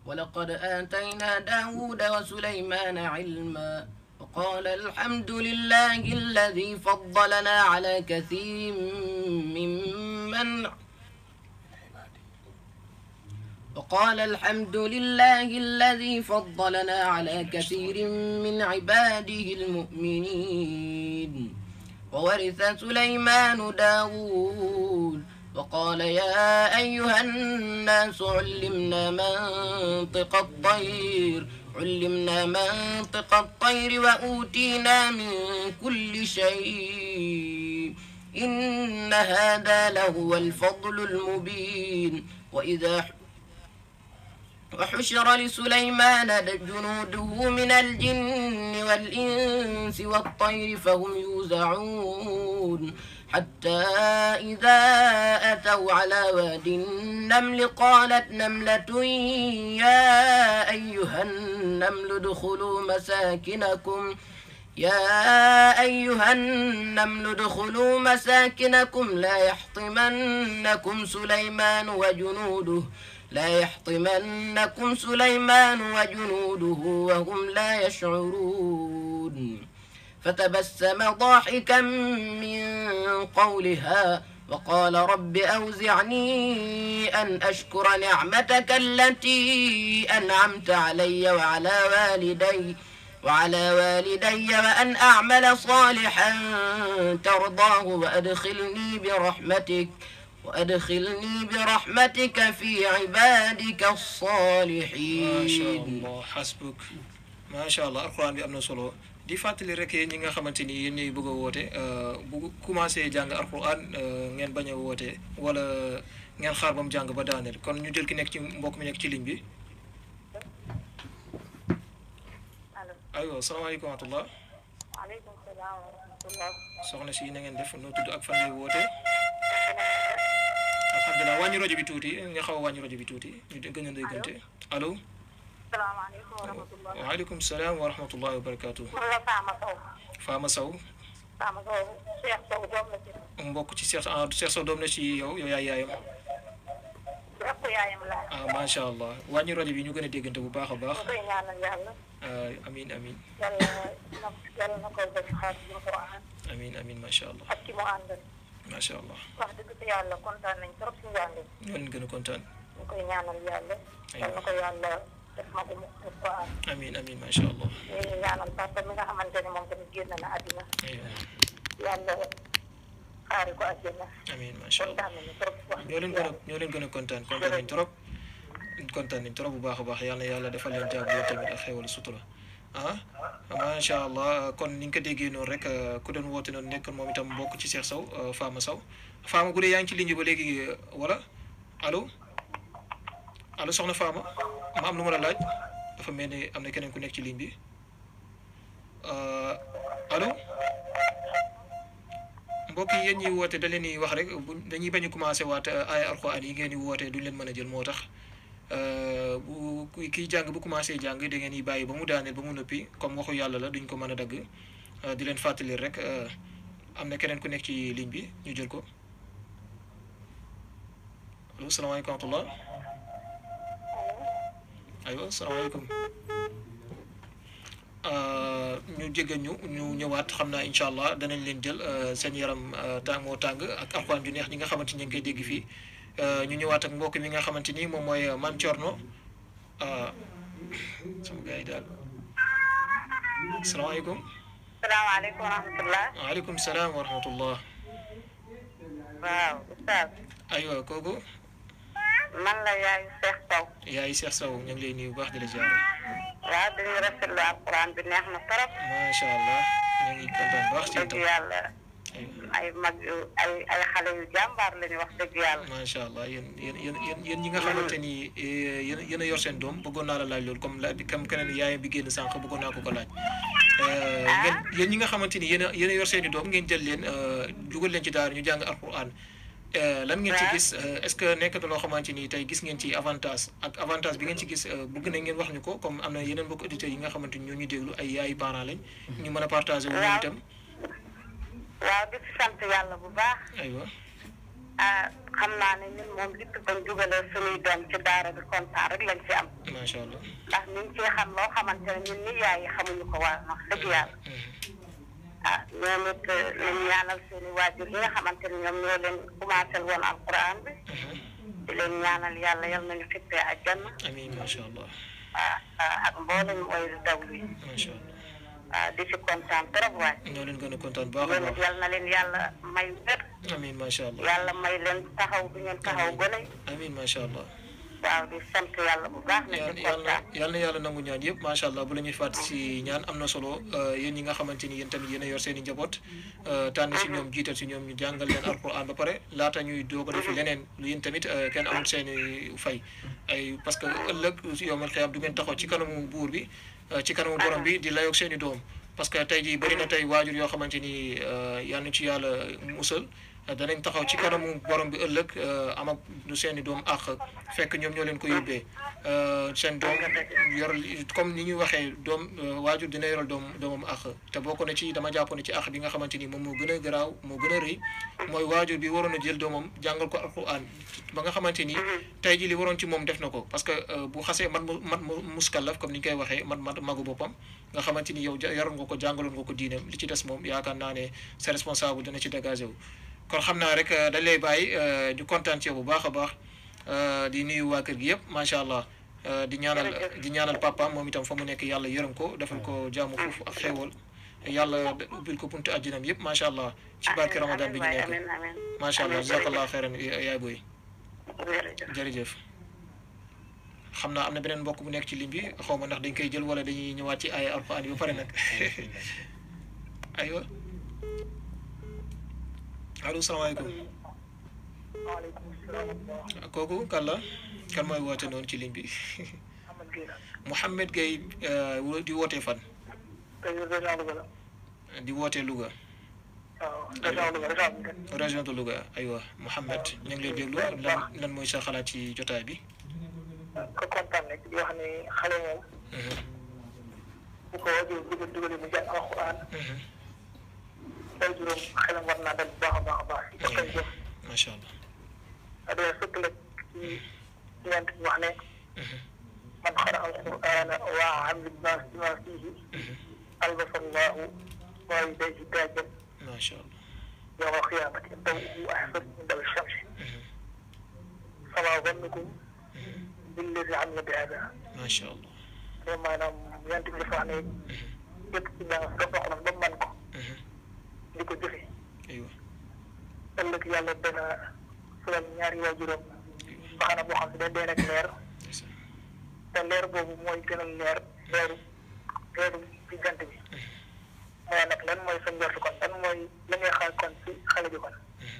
ولقد آتينا داود وسليمان علما وقال الحمد لله الذي فضلنا على كثير ممن وقال الحمد لله الذي فضلنا على كثير من عباده المؤمنين وورث سليمان داود وقال يا أيها الناس علمنا منطق الطير علمنا منطق الطير وأوتينا من كل شيء إن هذا لهو الفضل المبين وإذا وحشر لسليمان جنوده من الجن والإنس والطير فهم يوزعون حتى إذا أتوا على واد النمل قالت نملة يا أيها النمل ادخلوا مساكنكم يا أيها النمل ادخلوا مساكنكم لا يحطمنكم سليمان وجنوده لا يحطمنكم سليمان وجنوده وهم لا يشعرون فتبسم ضاحكا من قولها وقال رب أوزعني أن أشكر نعمتك التي أنعمت علي وعلى والدي وعلى والدي وأن أعمل صالحا ترضاه وأدخلني برحمتك وأدخلني برحمتك في عبادك الصالحين. ما شاء الله حسبك ما شاء الله القرآن bi am na solo di fàttali rek ñi nga xamante ni yéen ñuy bëgg a woote bu commencé jàng alquran ngeen bañ a woote wala ngeen xaar ba mu jàng ba daaneel kon ñu jël ki nekk ci mbokk mi nekk ci ligne bi aywa salaamaaleykum wa rahmatulah. waaleykum salaam wa rahmatulah. soxna si na ngeen def noo tudd ak fan ngay woote. alhamdulilah wàññi rajo bi tuuti nga xaw a wàññi rajo bi tuuti ñu gën a déggante allo. salaamaaleykum wa rahmatulah. waaleykum salaam wa rahmatulah wa barakaatu. man la Fama Sow. Fama Sow. Fama Sow Cheikh Sow doom la ci. mbokk ci Cheikh ah Cheikh Sow doom la ci yow yow yaay yaayam. rek yaayam la. ah macha allah wàññi rajo bi ñu gën a déggante bu baax a baax. ñu koy ñaanal yàlla. amiin amiin. yàlla na yàlla na ko def xaar bi ko aan. amiin amiin macha allah. ak ki mu àndal. macha allah. wax dëgg te yàlla kontaan nañ trop si njàng. ñoo leen gën a kontaan. ñu koy ñaanal yàlla. yàlla na ko yàlla def ma ko mu def ko aan. amiin amiin macha allah. ñu ngi ñaanal papa mi nga xamante ne moom tamit génn na àddina. yàlla xaari ko àjjana. amiin macha allah kontaan nañu trop wax ñoo leen gën a ñoo leen gën a kontaan kontaan nañ trop. kontaan nañ trop bu baax a baax yàlla na yàlla defal leen jàmm yow tamit ak xéwal sutura ah macha allah kon ni nga ko déggee noonu rek ku doon woote noonu nekk moom itam bokk ci Cheikh Sow Fama Sow Fama bu dee yaa ngi ci ligne bi ba léegi wala allo allo soxna Fama ma am lu ma la laaj dafa mel ni am na keneen ku nekk ci ligne bi allo mbokk yi yéen ñiy woote da leen di wax rek bu dañuy bañ a commencé waat ay alxuraan yi ngeen di woote duñ leen mën a jël moo tax. bu kiy jàng bu commencé jàng da ngeen yi bàyyi ba mu daaneel ba mu noppi comme waxu yàlla la duñ ko mën a dagg di leen fàttali rek am na keneen ku nekk ci ligne bi ñu jël ko allo salaamaaleykum wa rahmatulah aywa salaamaaleykum ñu jéggal ñu ñu ñëwaat xam naa incha allah danañ leen jël seen yaram tàng moo tàng ak alxuraan ju neex ñi nga xamante ni ñu ngi koy dégg fii ñu ñëwaat ak mbokk mi nga xamante ni moom mooy Mame Thierno sama gars yi daal salaamaaleykum. salaamaaleykum wa rahmatulah. waaleykum salaam wa rahmatulah. waaw oustaz. aywa kooku. man la yaayu Cheikh Sow. yaayu Cheikh Sow ñu ngi lay nuyu bu baax di la jaare. waaw dañuy rafetlu alquran bi neex na trop. macha allah ñu ngi kontaan bu baax ci dëgg yàlla. ay mag yu ay ay xale yu jàmbaar la ñu wax dëgg yàlla. macha allah yéen yéen yéen yéen ñi nga xamante ni yéen yéen a yor seen doom bëggoon naa la laaj loolu comme la comme keneen yaayam bi génn sànq bëggoon naa ko ko laaj. ngeen yéen ñi nga xamante ni yéen a yéen a yor seen i doom ngeen jël leen dugal leen ci daara ñu jàng alquran lan ngeen ci gis est-ce que nekk na loo xamante ni tey gis ngeen ci avantage ak avantage bi ngeen ci gis bëgg na ngeen wax ñu ko comme am na yeneen mbokk auditeurs yi nga xamante ni ñoo ñu déglu ay yaayu parents lañ. ñu mën a partager wu itam. waaw di sant yàlla bu baax. aywa. ah xam naa ne ñun moom lépp bañ dugalee suñuy doom ci daara bi kontaan rek lañ ci am. macha allah ndax ñu ngi ciy xam loo xamante ne ñun ni yaay yi xamuñu ko waa wax dëgg yàlla. ah ñoom it nañ ñaanal seen i waajur yi nga xamante ne ñoom ñoo leen commencé woon alquran bi. di leen ñaanal yàlla yal nañu xippee àjjana. amiin macha allah. ah ak mboolem mooy dawlu yi. macha allah. ah di ci kontaan trop waay. ñoo leen gën a kontaan baax a baax. yal na leen yàlla may wér. amiin macha allah. yàlla may leen taxaw bi ngeen taxaw gone yi. amiin macha allah. waaw di sant yàlla bu baax. na ci kontaan yal na yàlla nangu ñaan yëpp macha allah bu la ñuy fàtt si ñaan am na solo yéen ñi nga xamante ni yéen tamit yéen a yor seen i njaboot tànn si ñoom jiital si ñoom ñu jàngal leen alquran ba pare laata ñuy doog a def leneen yéen tamit kenn amul seen i fay ay parce que ëllëg yawmal qiyaam du ngeen taxaw ci kanamu buur bi ci kanamu borom bi di layoog seen i doom parce que tey jii bëri na tey waajur yoo xamante ni yal na ci yàlla musal danañ taxaw ci kanamu borom bi ëllëg am ak lu seen i doom àq fekk ñoom ñoo leen ko yóbbee seen doom yor comme ni ñuy waxee doom waajur dina yoral doom doomam àq te bokk na ci dama jàpp ne ci àq bi nga xamante ni moom moo gën a garaaw moo gën a rëy mooy waajur bi waroon a jël doomam jàngal ko alquran ba nga xamante ni tey ji li waroon ci moom def na ko parce que bu xasee mat mat muskallaf comme ni ñu koy waxee mat mat magu boppam nga xamante ni yow yaroon nga ko jàngaloon nga ko diineem li ci des moom yaakaar naa ne sa responsable dana ci dégagé wu kon xam naa rek dañ lay bàyyi di kontaan ci yow bu baax a baax di nuyu waa kër gi yëpp macha allah di ñaanal di ñaanal papaam moom itam fa mu nekk yàlla yërëm ko defal ko jaamu foofu ak xéewal yàlla ubbil ko buntu àjjinam yëpp macha allah ci barke ramadan bi ñu nekk macha allah jazakallah xeyran yaay booy jërëjëf xam naa am na beneen mbokk bu nekk ci ligne bi xaw ma ndax dañ koy jël wala dañuy ñëwaat ci ay alquran yi ba pare nag aywa allo salaamaaleykum kooku kan la kan mooy woote noonu ci ligne bi Mouhamed Gueye di wootee fan di wootee Louga région de Louga aywa Mouhamed ñu ngi lay déglu lan lan mooy sa xalaat ci jotaay bi ko kontaan rek di wax ni xale moom bu ko wajur dugal dugal mu jàng alxuraan day juróom xelam war naa dal bu baax a baax a baax ci koy jëf macha allah adoo sëkk la ci ñeent wax ne man xara alxuraan waa am li ma ma fiihi albasallahu walidayhi daajan macha allah yawma alqiyaamati daw'uhu ahsan min dawi shamsi famaa zannukum billadi amila bi hada macha allah te maanaam ñeent bi dafa wax ne képp ci jàng sa soxla ba man ko di ko jëfe aywa ëllëg yàlla dana fulal ñaari waajuram baxana boo xam ne day dee nag leer te leer boobu mooy gën a leer leeru leeru ci jant bi mooy nag lan mooy sa njort kon lan mooy la ngay xaar kon ci xale bi kon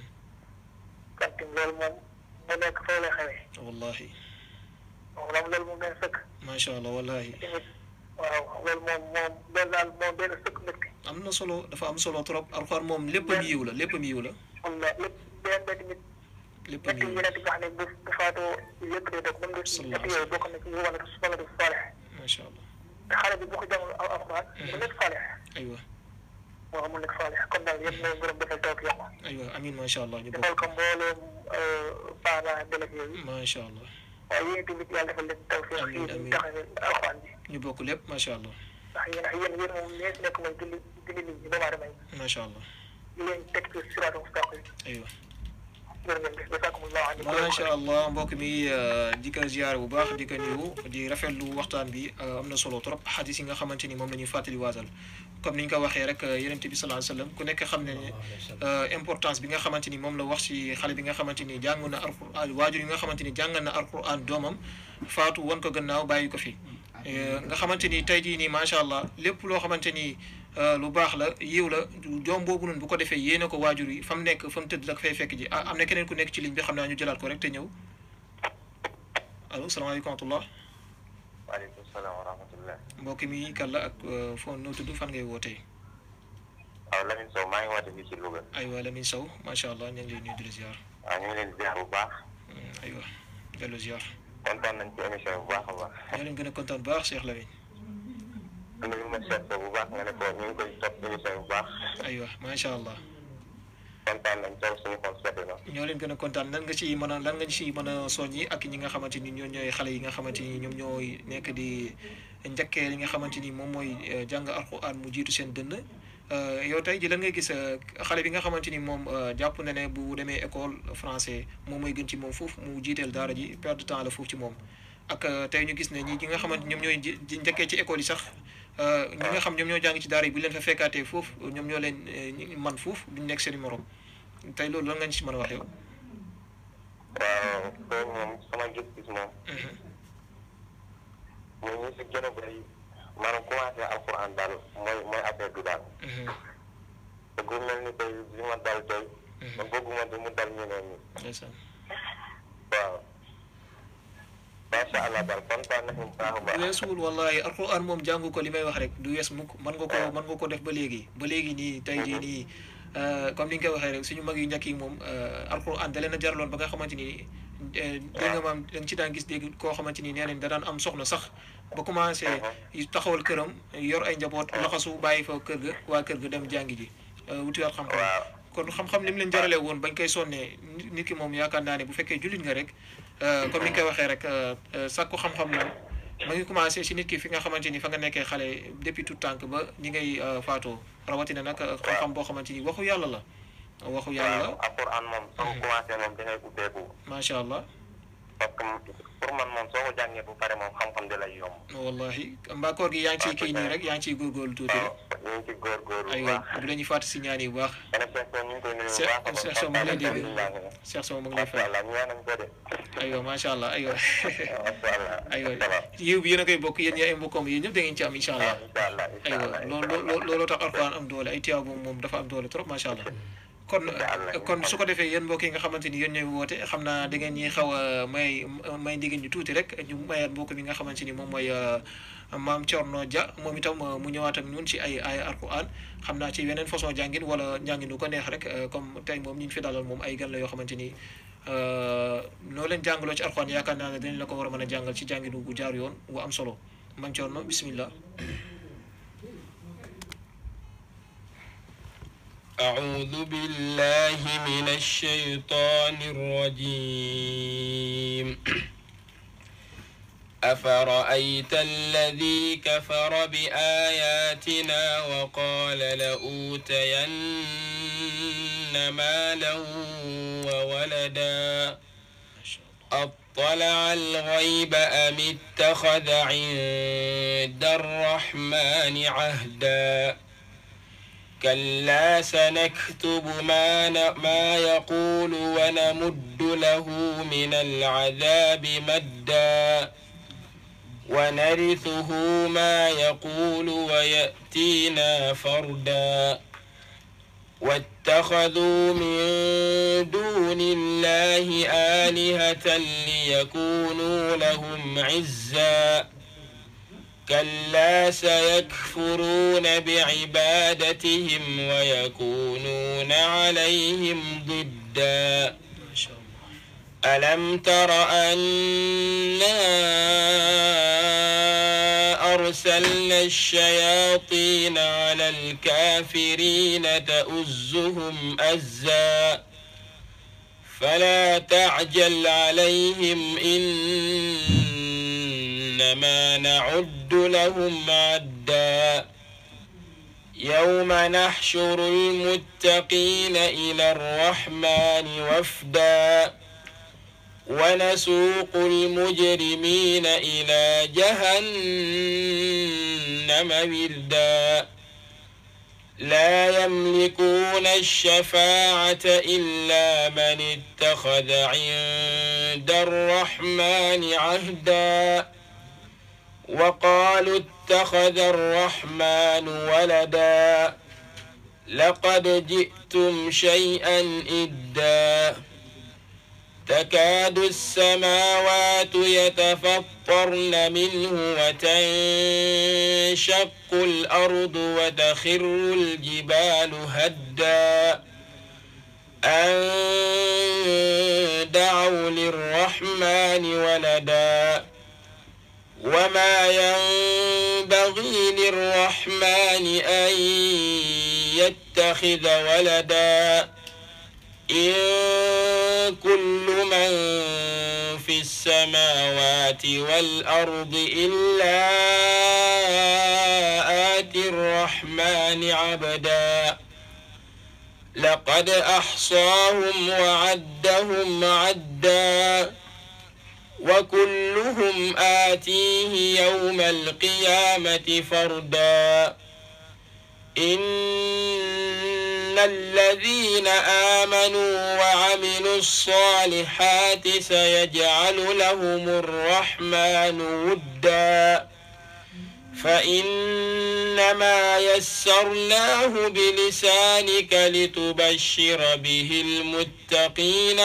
kon tim loolu moom mu nekk foo lay xewee wallahi moom loolu moom benn sëkk macha allah wallahi tamit waaw loolu moom moom loolu daal moom benn sëkk mbégte am na solo dafa am solo trop alxuraan moom léppam yiw la léppam yiw la walla lépp benn benn tamit léppam ñett yiw yi la nag di wax ne bu bu faatoo lépp day dog ba mu des ñett yooyu bokk na ci ñu wane su wala du saalex macha allah te xale bi bu ko jàngul al alxuraan mu nekk saalex aywa moo xam mu nekk saalex kon daal yëpp mooy borom defal taw yokku aywa amin macha allah ñu defal bokk ko mbooleem parents délégué yi macha allah waaye yéen tamit yàlla defal leen taw feex Amiin, fii amiin. ñu taxawee alxuraan bi ñu bokk lépp macha allah ndax yéen yéen yéen moom ñee si nekk mooy julli julli nit ñi doomu aadama yi macha allah ñu leen teg ci siraatu mustaqim aywa jërë ngeen gis jazakumullahu an macha allah mbokk mi di ko ziyaare bu baax di ko nuyu di rafetlu waxtaan bi am na solo trop xadis yi nga xamante ni moom la ñuy fàttali waasal comme ni ñu ko waxee rek yonent bi sallallahu alayhi wasallam ku nekk xam ne ne importance bi nga xamante ni moom la wax ci xale bi nga xamante ni jàng na alquran waajur yi nga xamante ni jàngal na alquran doomam faatu wan ko gannaaw bàyyi ko fi nga xamante ni tey jii nii macha allah lépp loo xamante ni lu baax la yiw la doom boobu noonu bu ko defee yéene ko waajur yi fa mu nekk fa mu tëdd la ko fay fekk ji ah am na keneen ku nekk ci ligne bi xam naa ñu jëlaat ko rek te ñëw allo salaamaaleykum wa rahmatullah waaleykum salaam wa rahmatullah. mbokk mi kan la ak foo noo tudd fan ngay wootee. waaw Lamine Sow maa ngi woote fii ci Louga. aywa Lamine Sow macha allah ñu ngi lay nuyu di la ziar. waaw ñu ngi leen di ziar bu baax. aywa dellu ziar. kontaan nañ ci émission bu baax a baax. ñoo leen gën a kontaan bu baax Cheikh Lamine. nuyu ma seet bu baax nga ne ko ñu ngi koy topp émission bu baax. aywa macha allah. kontaan nañ trop suñu xol sedd na. ñoo leen gën a kontaan lan nga ci mën a lan nga ci mën a soññi ak ñi nga xamante ni ñoo ñooy xale yi nga xamante ni ñoom ñooy nekk di njëkkee li nga xamante ni moom mooy jàng alxuraan mu jiitu seen dënn yow tey ji lan ngay gis xale bi nga xamante ni moom jàpp na ne bu demee école français moom mooy gën ci moom foofu mu jiiteel daara ji perte de temps la foofu ci moom ak tey ñu gis ne ñi ñi nga xamante ñoom ñooy ji njëkkee ci école yi sax ñi nga xam ñoom ñoo jàng ci daara yi bu leen fa fekkaatee foofu ñoom ñoo leen man foofu duñ nekk seen morom tey loolu lan nga ñu ci mën a wax yow. waaw loolu moom sama gis-gis moom. mooy ñu si gën a bëri maanaam commencé alxuraan daal mooy mooy affaire bi daal. te gu mel ni tey li ma dal tey. ma bëgguma di mu dal ñeneen ñi. waaw. macha allah daal kontaan nañu bu baax a baax. weesuwul wallahi alxuraan moom jàngu ko li may wax rek du wees mukk mën nga ko mën nga ko def ba léegi ba léegi nii tey jii nii comme ni nga ko waxee rek suñu mag yu njëkk yi moom alxuraan da leen a jaraloon ba nga xamante ni dégg nga maam da nga ci daan gis dégg koo xamante ni nee nañ da daan am soxna sax ba commencé taxawal këram yor ay njaboot laxasu bàyyi fa kër ga waa kër ga dem jàngi ji wutiwaat xam-xam kon xam-xam li mu leen jaralee woon bañ koy sonnee nit ki moom yaakaar naa ne bu fekkee jullit nga rek comme ni nga koy waxee rek sàkku xam-xam moom ma ngi commencé si nit ki fi nga xamante ni fa nga nekkee xale depuis tout tànk ba ñi ngay faatoo rawatina nag xam-xam boo xamante ni waxu yàlla la waxu yàlla la. waaw alxuraan moom soo ko commencé moom dangay ubbeeku. macha allah. parce que pour man moom soo ko jàngee bu pare moom xam-xam di lay yomb. wallahi mbaa koor gi yaa ngi ciy kii nii rek yaa ngi ciy góorgóorlu tuuti rek. ñu ngi ciy góorgóorlu bu aywa baax. bu la ñuy fàtte si ñaan yi bu baax. ñu ngi koy nuyu bu baax a baax. Cheikh Sow mu ngi lay dégg Cheikh Sow mu ngi lay fay. macha allah ñaan nañ ko de. aywa macha allah aywa. macha allah. aywa yiw bi yéen a koy bokk yéen ñi ay mbokkoom yéen ñëpp da ngeen ci am incha allah. incha allah incha aywa allah loolu looloo tax alxuraan am doole ay tiyaw boobu moom dafa am doole trop macha allah. kon kon su ko defee yéen mbokk yi nga xamante ni yéen ñooy woote xam naa da ngeen ñuy xaw a may may ndigéen ñu tuuti rek ñu mayaat mbokk mi nga xamante ni moom mooy maam Thierno Dia moom itam mu ñëwaat ak ñun ci ay ay alxuraan xam naa ci yeneen façon jàngin wala njàngin lu ko neex rek comme tey moom ñu fi dalal moom ay gan la yoo xamante ni noo leen jàngaloo ci alxuraan yaakaar naa ne dañ la ko war a mën a jàngal ci jàngin wu jaar yoon wu am solo maam Thierno bismillah. أعوذ بالله من الشيطان الرجيم أفرأيت الذي كفر بآياتنا وقال لأوتين مالا وولدا أطلع الغيب أم اتخذ عند الرحمن عهدا كلا سنكتب ما ما يقول ونمد له من العذاب مدا ونرثه ما يقول ويأتينا فردا واتخذوا من دون الله آلهة ليكونوا لهم عزا كلا سيكفرون بعبادتهم ويكونون عليهم ضدا ألم تر أنا أرسلنا الشياطين على الكافرين تؤزهم أزا فلا تعجل عليهم إنما نعد لهم عدا يوم نحشر المتقين إلى الرحمن وفدا ونسوق المجرمين إلى جهنم وردا لا يملكون الشفاعة إلا من اتخذ عند الرحمن عهدا وقالوا اتخذ الرحمن ولدا لقد جئتم شيئا إدا تكاد السماوات يتفطرن منه وتنشق الأرض وتخر الجبال هدا أن دعوا للرحمن ولدا وما ينبغي للرحمن أن يتخذ ولدا إن كل من في السماوات والأرض إلا آتي الرحمن عبدا لقد أحصاهم وعدهم عدا وكلهم آتيه يوم القيامة فردا إن الذين آمنوا وعملوا الصالحات سيجعل لهم الرحمن ودا فإنما يسرناه بلسانك لتبشر به المتقين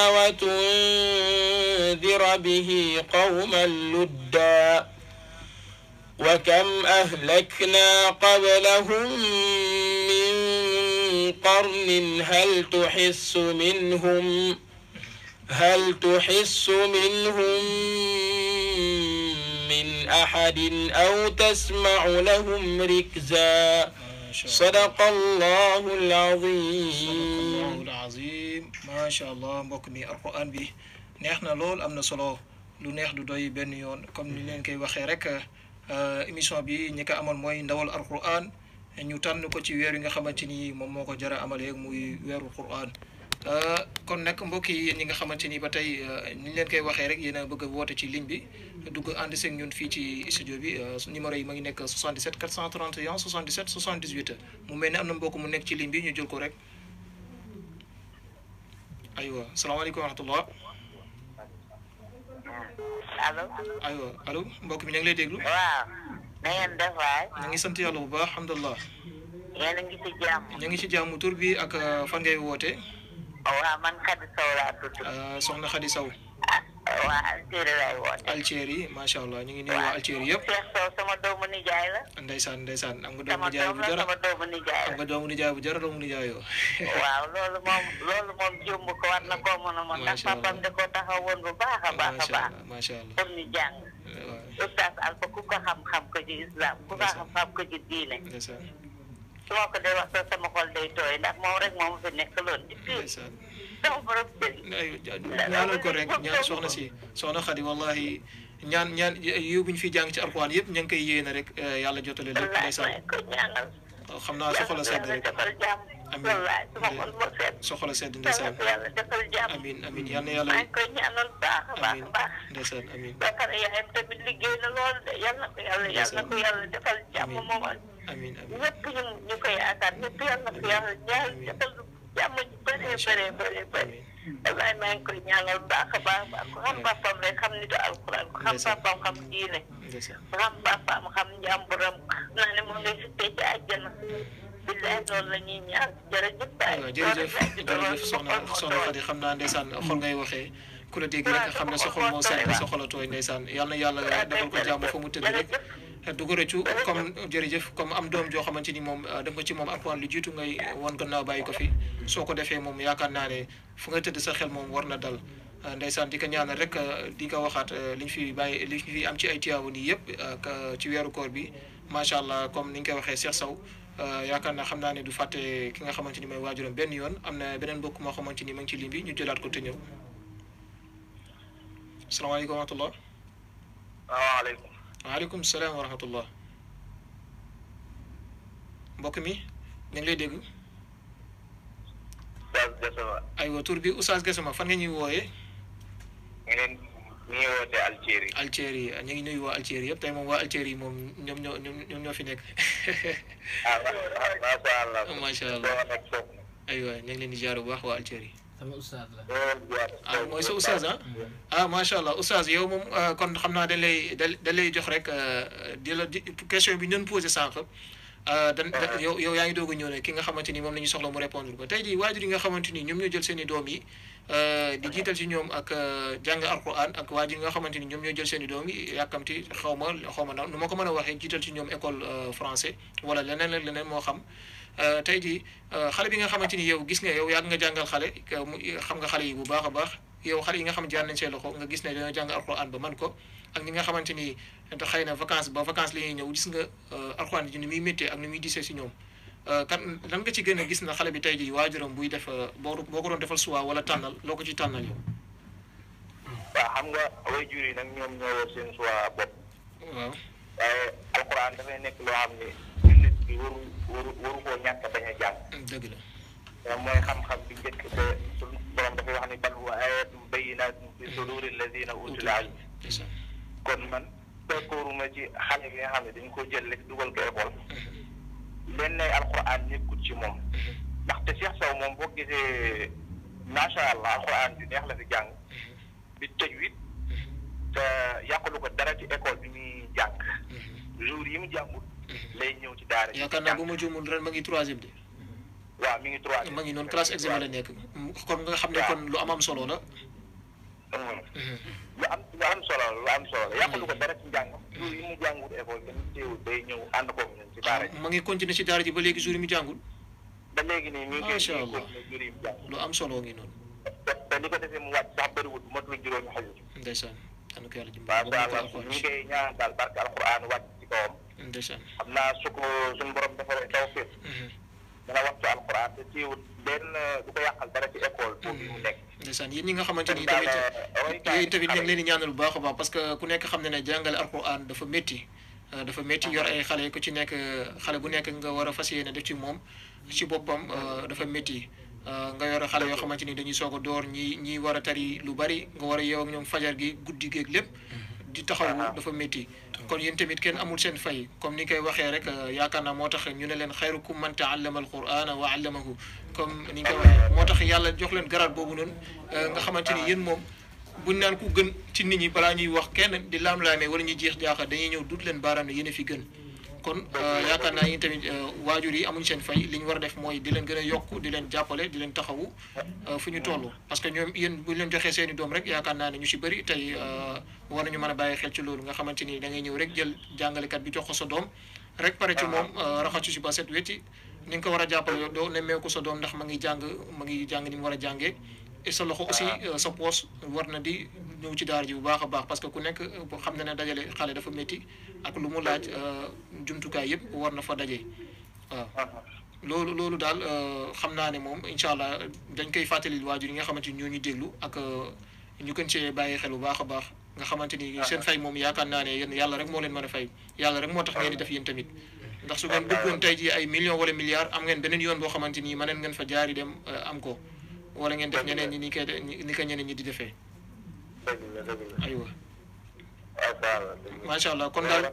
وتنذر به قوما لدا وكم أهلكنا قبلهم من قرن هل تحس منهم هل تحس منهم من أحد أو تسمع لهم ركزا صدق الله العظيم العظيم ما شاء الله mbokk mi alquran bi neex na lool am na solo lu neex du doy benn yoon comme ni leen koy waxee rek émission bi ñi ko amoon mooy ndawal alquran ñu tànn ko ci weer yi nga xamante ni moom moo ko jara amalee muy weeru quran kon nag mbokk yi yéen ñi nga xamante ni ba tey ni ñu leen koy waxee rek yéen a bëgg a woote ci ligne bi dugg ànd seeg ñun fii ci studio bi numéro yi ma ngi nekk soixante-dix-sept quatre cent trente et un soixante-dix-sept soixante-dix-huit mu mel ne am na mbokk mu nekk ci ligne bi ñu jël ko rek aywa salaamaaleykum wa rahmatullah allo aywa allo mbokk mi ñu ngi lay déglu waaw na ngeen def waay ñu ngi sant yàlla bu baax alhamdulilah yéen a ngi ci jàmm ñu ngi ci jàmm tur bi ak fan ngay woote waaw man Khady Sow laa tudd soxna Khady Sow waa Algérie lay woote Algérie macha allah ñu ngi nuyu waa Algérie yëpp Cheikh Sow sama doomu nijaay la ndeysaan ndeysaan am nga doomu nijaay bu jar sama doomu nijaay am nga doomu nijaay bu jar doomu nijaayoo waaw loolu moom loolu moom jumb ko war na koo mën a mën ndax papam da ko taxawoon bu baax a baax a baax macha allah pour ñu jàng Oustaz Alpha ku ko xam-xam ko ci islam ku ko xam-xam ko ci diine su ma ko dee wax sax sama xol day tooy ndax moom rek moom fi nekk loon di fii sama borom ñaanal ko rek ñaan soxna si soxna Khady wallahi ñaan ñaan yu buñ fi jàng ci alquran yëpp ñu ngi koy yéene rek yàlla jotale lépp ndeysaan xam naa soxla sedd rek amiin soxla sedd ndeysaan amiin amiin yal na yàlla amiin ndeysaan amiin ba pare yaayam tamit liggéey na lool de yal na ko yàlla yal na ko yàlla defal jàmm moom amiin amiin ñëpp ñu ñu koy yaakaar ñëpp yal na ko yàlla ñaar defal jàmm ju bëree bëree bëree bëri wallaay maa ngi koy ñaanal baax a baax baax ko xam papam rek xam nitu alquran ko xam papam xam diine ko xam papam xam njàmburam naa ne moom ngay fittee ci àjjana billaay loolu la ñuy ñaan jërëjëf waaw jërëjëf jërëjëf soxna soxna Khady xam naa ndeysaan xol ngay waxee ku la dégg rek xam ne sa xol moo sedd sa xol a tooy ndeysaan yal na yàlla defal ko jàmm fa mu tëdd rek du ko rëccu comme jërëjëf comme am doom joo xamante ni moom dem nga ci moom alquran lu jiitu ngay wan gannaaw bàyyi ko fi soo ko defee moom yaakaar naa ne fu nga tëdd sa xel moom war na dal ndeysaan di ko ñaanal rek di ko waxaat liñ fi bàyyi liñ fi am ci ay tiyaabu nii yëpp ci weeru koor bi macha allah comme ni ñu koy waxee Cheikh Sow yaakaar naa xam naa ne du fàtte ki nga xamante ni mooy waajuram benn yoon am na beneen mbokk moo xamante ni ma ngi ci ligne bi ñu jëlaat ko te ñëw asalaamaaleykum wa rahmatullah waaleykum waaleykum salaam wa rahmatullah mbokk mi ñu ngi lay dégg Oustaz Gassama aywa tur bi Oustaz Gassama fan nga ñuy wooyee ngeen ñu ngi woote Algérie Algérie ñu ngi nuyu waa Algérie yëpp tey moom waa Algérie moom ñoom ñoo ñoom ñoo fi nekk ah macha allah macha allah aywa ñu ngi leen di ziar bu baax waa Algérie sama oustaz la ah mooy sa oustaz ah ah macha allah oustaz yow moom kon xam naa dañ lay dañ lay jox rek di la question bi ñu doon posé sànq dan yow yow yaa ngi doog a ñëw ne ki nga xamante ni moom la ñu soxla mu répondre ko tey jii waajur yi nga xamante ni ñoom ñoo jël seen i doom yi di jiital ci ñoom ak jàng alquran ak waajur yi nga xamante ni ñoom ñoo jël seen i doom yi yàkkamti xaw ma xaw ma nu ma ko mën a waxee jiital ci ñoom école français wala leneen ak leneen moo xam tey jii xale bi nga xamante ni yow gis nga yow yàgg nga jàngal xale xam nga xale yi bu baax a baax yow xale yi nga xam jaar nañ seen loxo nga gis ne dañoo jàng alquran ba man ko ak ñi nga xamante ni xëy na vacance ba vacance la ñuy ñëw gis nga alquran ji ni muy méttee ak ni muy disee si ñoom kan lan nga ci gën a gis na xale bi tey jii waajuram buy def boo boo ko doon defal suwaa wala tànnal loo ko ci tànnal yow. waaw xam nga waajur yi nag ñoom ñoo yor seen suwaa bopp. waaw waaye alxuraan dafay nekk loo xam ne jullit bi waru waru waru koo ñàkk bañ a jàng. dëgg la. moom mooy xam-xam bi njëkk te suñu borom dafay wax ni bal huwa aayaatun bayyinaatun fi suduuri allaziina uutul ilm. kon man fekkooruma ci xale bi nga xam ne dañ ko jël rek dugal ko école. leen ne alxuraan nekkut ci moom. ndaxte Cheikh Sow moom boo gisee macha allah alxuraan bi neex la fi jàng. bi tëj wit te yàqulu ko dara ci école bi muy jàng. jour yi mu jàngul. lay ñëw ci daara. yaakaar naa bu ma juumul ren ma ngi troisième de. waaw mi ngi troisième. ma ngi noonu classe examen la nekk. kon nga xam ne kon lu am am solo la. lu am lu am solo lu am solo la yàqulu ko dara ci njàng. jour yi mu jàngul école dañu teewul day ñëw ànd koog ñun ci daara ji. ma ngi continuer ci daara ji ba léegi jour yi mu jàngul. ba léegi nii mi ngi koy macha allah jour yi mu jàngul. lu am solo ngi noonu. te li ko defee mu wàcc sax bëriwul matul juróomi xajul. ndeysaan dana ko yàlla waaw dimbali. waaw ñu ngi koy ñaan daal barke alxuraan wàcc ci kawam. ndeysaan xam naa su ko suñu borom defaree tawfiq dana waxtu alxuraan te teewul benn du ko yàqal dara ci école boobu mu nekk. ndeysaan yéen ñi nga xamante ni tamit yéen tamit ñu ngi leen di ñaanal bu baax a baax parce que ku nekk xam ne ne jàngale alxuraan dafa métti dafa métti yor ay xale ku ci nekk xale bu nekk nga war a fas yéene def ci moom ci boppam dafa métti nga yor xale yoo xamante ni dañuy soog a door ñi ñi war a tari lu bari nga war a yeew ak ñoom fajar gi guddi géeg lépp di taxawu dafa métti kon yéen tamit kenn amul seen fay comme ni koy waxee rek yaakaar naa moo tax ñu ne leen xayrukum man taallama alqur'ana wa allamahu comme ni nga koy waxee moo tax yàlla jox leen garaat boobu noonu nga xamante ni yéen moom buñ naan ku gën ci nit ñi balaa ñuy wax kenn di laam-laamee wala ñuy jeex jaaxa dañuy ñëw dut leen baaraam ne yéen a fi gën kon yaakaar naa yéen tamit waajur yi amuñ seen fay li ñu war a def mooy di leen gën a yokk di leen jàppale di leen taxawu fu ñu toll parce que ñoom yéen bu leen joxee seen i doom rek yaakaar naa ne ñu si bëri tey war nañu mën a bàyyi xel ci loolu nga xamante ni da ngay ñëw rek jël jàngalekat bi jox ko sa doom rek pare ci moom raxasu si ba set wecci ni nga ko war a jàppale doo nemmee ko sa doom ndax ma ngi jàng ma ngi jàng ni mu war a jàngee et sa loxo aussi sa poos war na di ñëw ci daara ji bu baax a baax parce que ku nekk xam na ne dajale xale dafa métti ak lu mu laaj jumtukaay yëpp war na fa daje waaw loolu loolu daal xam naa ne moom incha allah dañ koy fàttali waajur yi nga xamante ni ñoo ñu déglu ak ñu gën cee bàyyi xel bu baax a baax nga xamante ni seen fay moom yaakaar naa ne yéen yàlla rek moo leen mën a fay yàlla rek moo tax ngeen di def yéen tamit ndax su ngeen bëggoon tey ji ay millions wala milliards am ngeen beneen yoon boo xamante ni mëneen ngeen fa jaari dem am ko wala ngeen def ñeneen ñi ni koy ni ko ñeneen ñi di defee aywa macha allah kon daal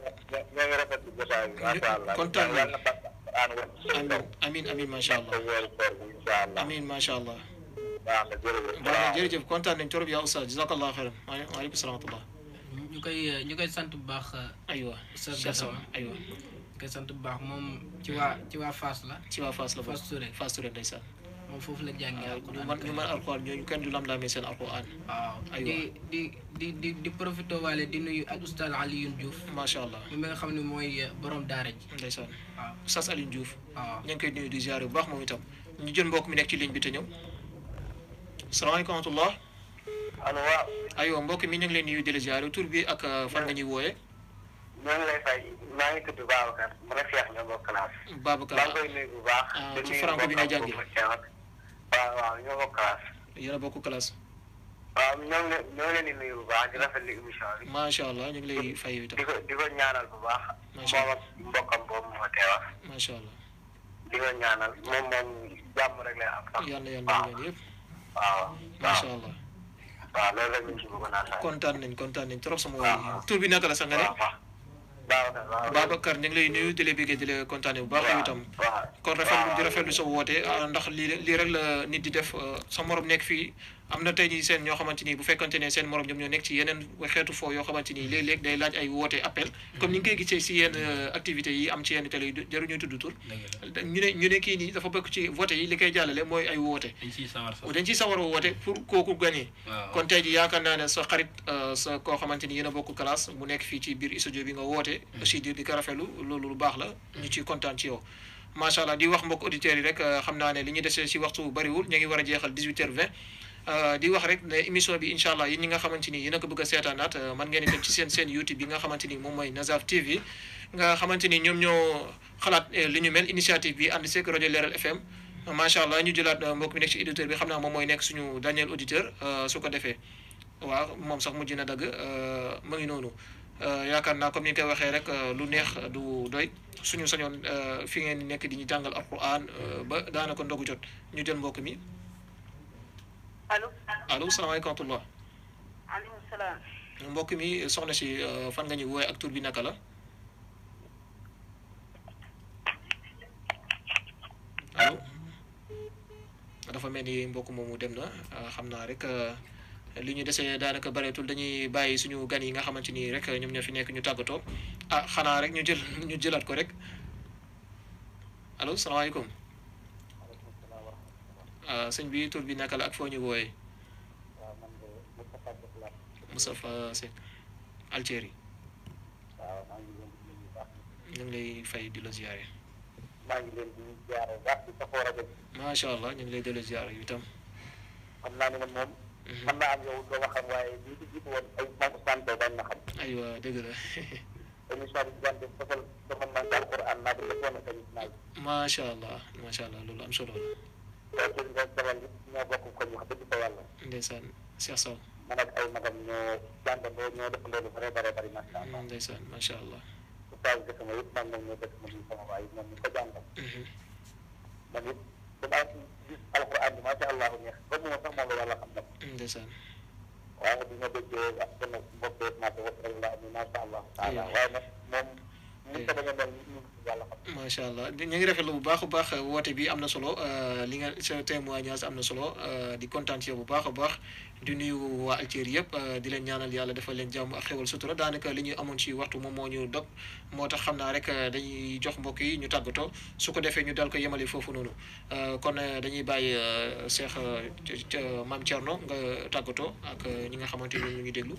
kontaan nañ amin amin macha allah amin macha allah baax na jërëjëf kontaan nañ trop yaa oustaz jazakallahu xayran waaleykum salaam wa rahmatullah ñu koy ñu koy sant bu baax aywa oustaz Gassama aywa ñu koy sant bu baax moom ci waa ci waa Fass la ci waa Fass la Fass Touré Fass Touré ndeysaan moom foofu la jàngee alquran man ñu mën alquran ñooñu kenn du lam laamee seen alquran waaw di di di di di profité waale di nuyu ak oustaz Alioune Diouf macha allah mi nga xam ne mooy borom daara ji ndeysaan waaw oustaz Alioune Diouf waaw ñu ngi koy nuyu di ziare bu baax moom itam ñu jël mbokk mi nekk ci ligne bi te ñëw salaamaaleykum wa rahmatullah allo waaw aywa mbokk mi ñu ngi leen nuyu di la ziare tur bi ak fan nga ñuy wooyee ñoo ngi lay fay maa ngi tudd Babacar mu ne Cheikh ñoo bokk classe Babacar maa ngi koy nuyu bu baax ci franco bi nga jàngee waaw waaw ñoo bokk classe yéen a bokk classe waaw ñoo ngi ñoo ngi leen di nuyu bu baax di rafetlu émission bi macha allah ñu ngi lay fay yow itam di ko di ko ñaanal bu baax macha moom ak mbokkam boobu moo teewa macha allah di ko ñaanal moom moom jàmm rek lay am sax yàlla yàlla na leen yëpp waaw macha allah waaw loolu rek ñu ci bëgg naa sax kontaan nañ kontaan nañ trop sama waay tur bi naka la sax nga ne Babacar ñu ngi lay nuyu di la bëggee di la kontaane bu baax yow itam kon rafetlu di rafetlu sa woote ndax lii lii rek la nit di def sa morom nekk fii am na tey jii seen ñoo xamante ni bu fekkante ne seen morom ñoom ñoo nekk ci yeneen xeetu foo yoo xamante ni léeg-léeg day laaj ay woote appel comme ni nga koy gisee si yenn activités yi am ci yenn télé yi jaru ñuy tudd tur ñu ne ñu ne kii nii dafa bokk ci vote yi li koy jàllale mooy ay woote dañ ciy sawar a woote pour kooku gagné kon tey jii yaakaar naa ne sa xarit sa koo xamante ni yéen a bokk classe mu nekk fii ci biir studio bi nga woote aussi di di ko rafetlu loolu lu baax la ñu ciy kontaan ci yow macha allah di wax mbokk auditeurs yi rek xam naa ne li ñu desee si waxtu bariwul ñu ngi war a jeexal dix-huit heures vingt di wax rek ne émission bi incha allah yéen ñi nga xamante ni yéen a ko bëgg a seetaanaat man ngeen di dem ci seen seen YouTube bi nga xamante ni moom mooy Nazaf T V nga xamante ni ñoom ñoo xalaat li ñu mel initiative bi ànd seeg rajo Leral F M macha allah ñu jëlaat mbokk mi nekk ci éditeur bi xam naa moom mooy nekk suñu dernier auditeur su ko defee waaw moom sax mujj na dagg ma ngi noonu yaakaar naa comme ni nga koy waxee rek lu neex du doy suñu sañoon fi ngeen nekk di ñu jàngal alquran ba daanaka ndogu jot ñu jël mbokk mi. allo allo salaamaaleykum wa rahmatulah. maaleykum salaam. mbokk mi soxna si fan nga ñu woowee ak tur bi naka la. allo dafa mel ni mbokk moomu dem na xam naa rek li ñu desee daanaka bareetul dañuy bàyyi suñu gan yi nga xamante ni rek ñoom ñoo fi nekk ñu tàggatoo ah xanaa rek ñu jël ñu jëlaat ko rek allo salaamaaleykum. sëñ bi tur bi naka la ak foo ñu wooyee. Moustapha Seck Algérie. ñu ngi lay fay di la ziare. maa ngi leen di ziare baax ci safoo rajo bi. macha allah ñu ngi lay delloo ziare yu itam. xam naa ne man moom. mën naa am yow doo ma xam waaye lii ci jiitu woon ay moom Ousmane Sow bañ na xam. aywa dëgg la. émission bi daan def fasal sama man ci alquran naa ko defoon na tamit naa macha allah macha allah loolu am solo la. loolu ci nga demal it ñoo bokk ko ñu wax dëgg fa yàlla. ndeysaan Cheikh Sow. man ak ay magam ñoo jàngandoo ñoo defandoo lu bare bare bari macha allah. ndeysaan macha allah. oustaz dëkk ma it man moom ñoo dëkk ma ñu sama waay moom ñu ko jàngal. man it damaa gis alquran bi macha allah neex ba mu sax moom la yàlla xam na. ndeysaan. waaye bi ma déggee ak sama mbokk yi macha allah macha allah. waaye nag moom ñu ko bañ a mel ni yàlla xam. macha allah ñu ngi rafetlu bu baax a baax woote bi am na solo li nga sa témoignage am na solo di kontaan ci yow bu baax a baax di nuyu waa Algérie yëpp di leen ñaanal yàlla defal leen jàmm ak xewal sutura daanaka li ñuy amoon ci waxtu moom moo ñu dog moo tax xam naa rek dañuy jox mbokk yi ñu tàggatoo su ko defee ñu dal ko yemale foofu noonu kon dañuy bàyyi Cheikh Mame Thierno nga tàggatoo ak ñi nga xamante ni ñu ngi déglu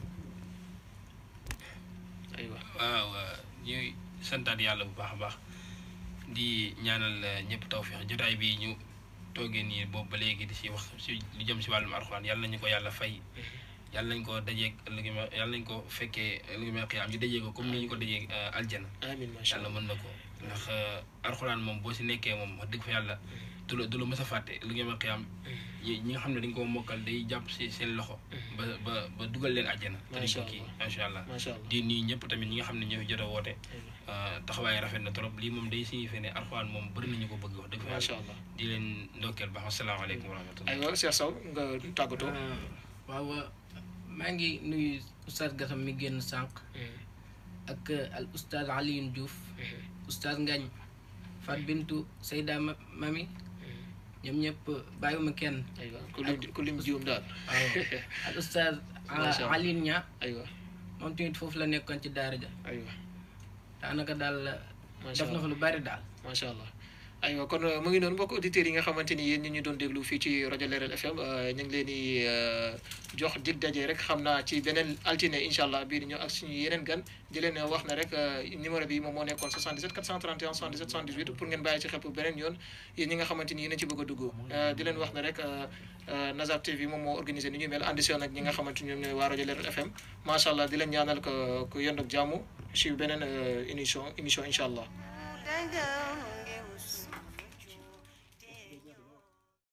aywa. waaw ñuy santaat yàlla bu baax a baax di ñaanal ñëpp tawfiix jotaay bi ñu toogee nii boobu ba léegi di si wax si lu jëm si wàllum alxuraan yàlla nañu ko yàlla fay yàlla nañ ko dajeeg ëllëg ma yàlla nañ ko fekkee ëllëg ma xiyaam ñu dajee ko comme ni ñu ko dajee aljana amiin macha yàlla allah mën na ko ndax alxuraan moom boo si nekkee moom wax dëgg fa yàlla du la du la mës a fàtte ëllëg ma xiyaam ñi ñi nga xam ne dañ ko mokkal day jàpp si seen loxo ba ba ba dugal leen aljana te dañ ko kii macha allah macha allah di nii ñëpp tamit ñi nga xam ne ñoo fi jot a woote taxawaay rafet na trop lii moom day signifié ne alxuraan moom bëri nañu ko bëgg wax dëgg fa macha yàlla allah di leen ndokkeel baax asalaamaaleykum wa rahmatullah. aywa Cheikh Sow nga tàggatoo. waaw maa ngi nuyu oustaz Gassam mi génn sànq ak al oustaz Alioune Diouf oustaz Ngagne Fat Bintou Seyda Mami ñoom ñëpp bàyyiwuma kenn. aywa ku lim ku lim jiwum daal. waaw al oustaz Alioune Niang aywa moom tamit foofu la nekkoon ci daara ja aywa daanaka daal macha def na fa lu bari daal. macha allah aywa kon mu ngi noonu mbokk auditeurs yi nga xamante ni yéen ñi ñu doon déglu fii ci rajo Leral F M ñu ngi leen di jox dig daje rek xam naa ci beneen altine incha allah bii di ñëw ak suñu yeneen gan di leen wax ne rek numéro bi moom moo nekkoon soixante-dix-sept quatre cent trente et un soixante-dix-sept soixante-dix-huit pour ngeen bàyyi ci xel beneen yoon yéen ñi nga xamante ni yéen a ci bëgg a dugg di leen wax ne rek Nazaf T V moom moo organisé ni ñu mel ànd si nag ñi nga xamante ni ñoom ñooy waa rajo Leral F M macha allah di leen ñaanal ko ku yend ak jàmm ci beneen émission émission incha allah.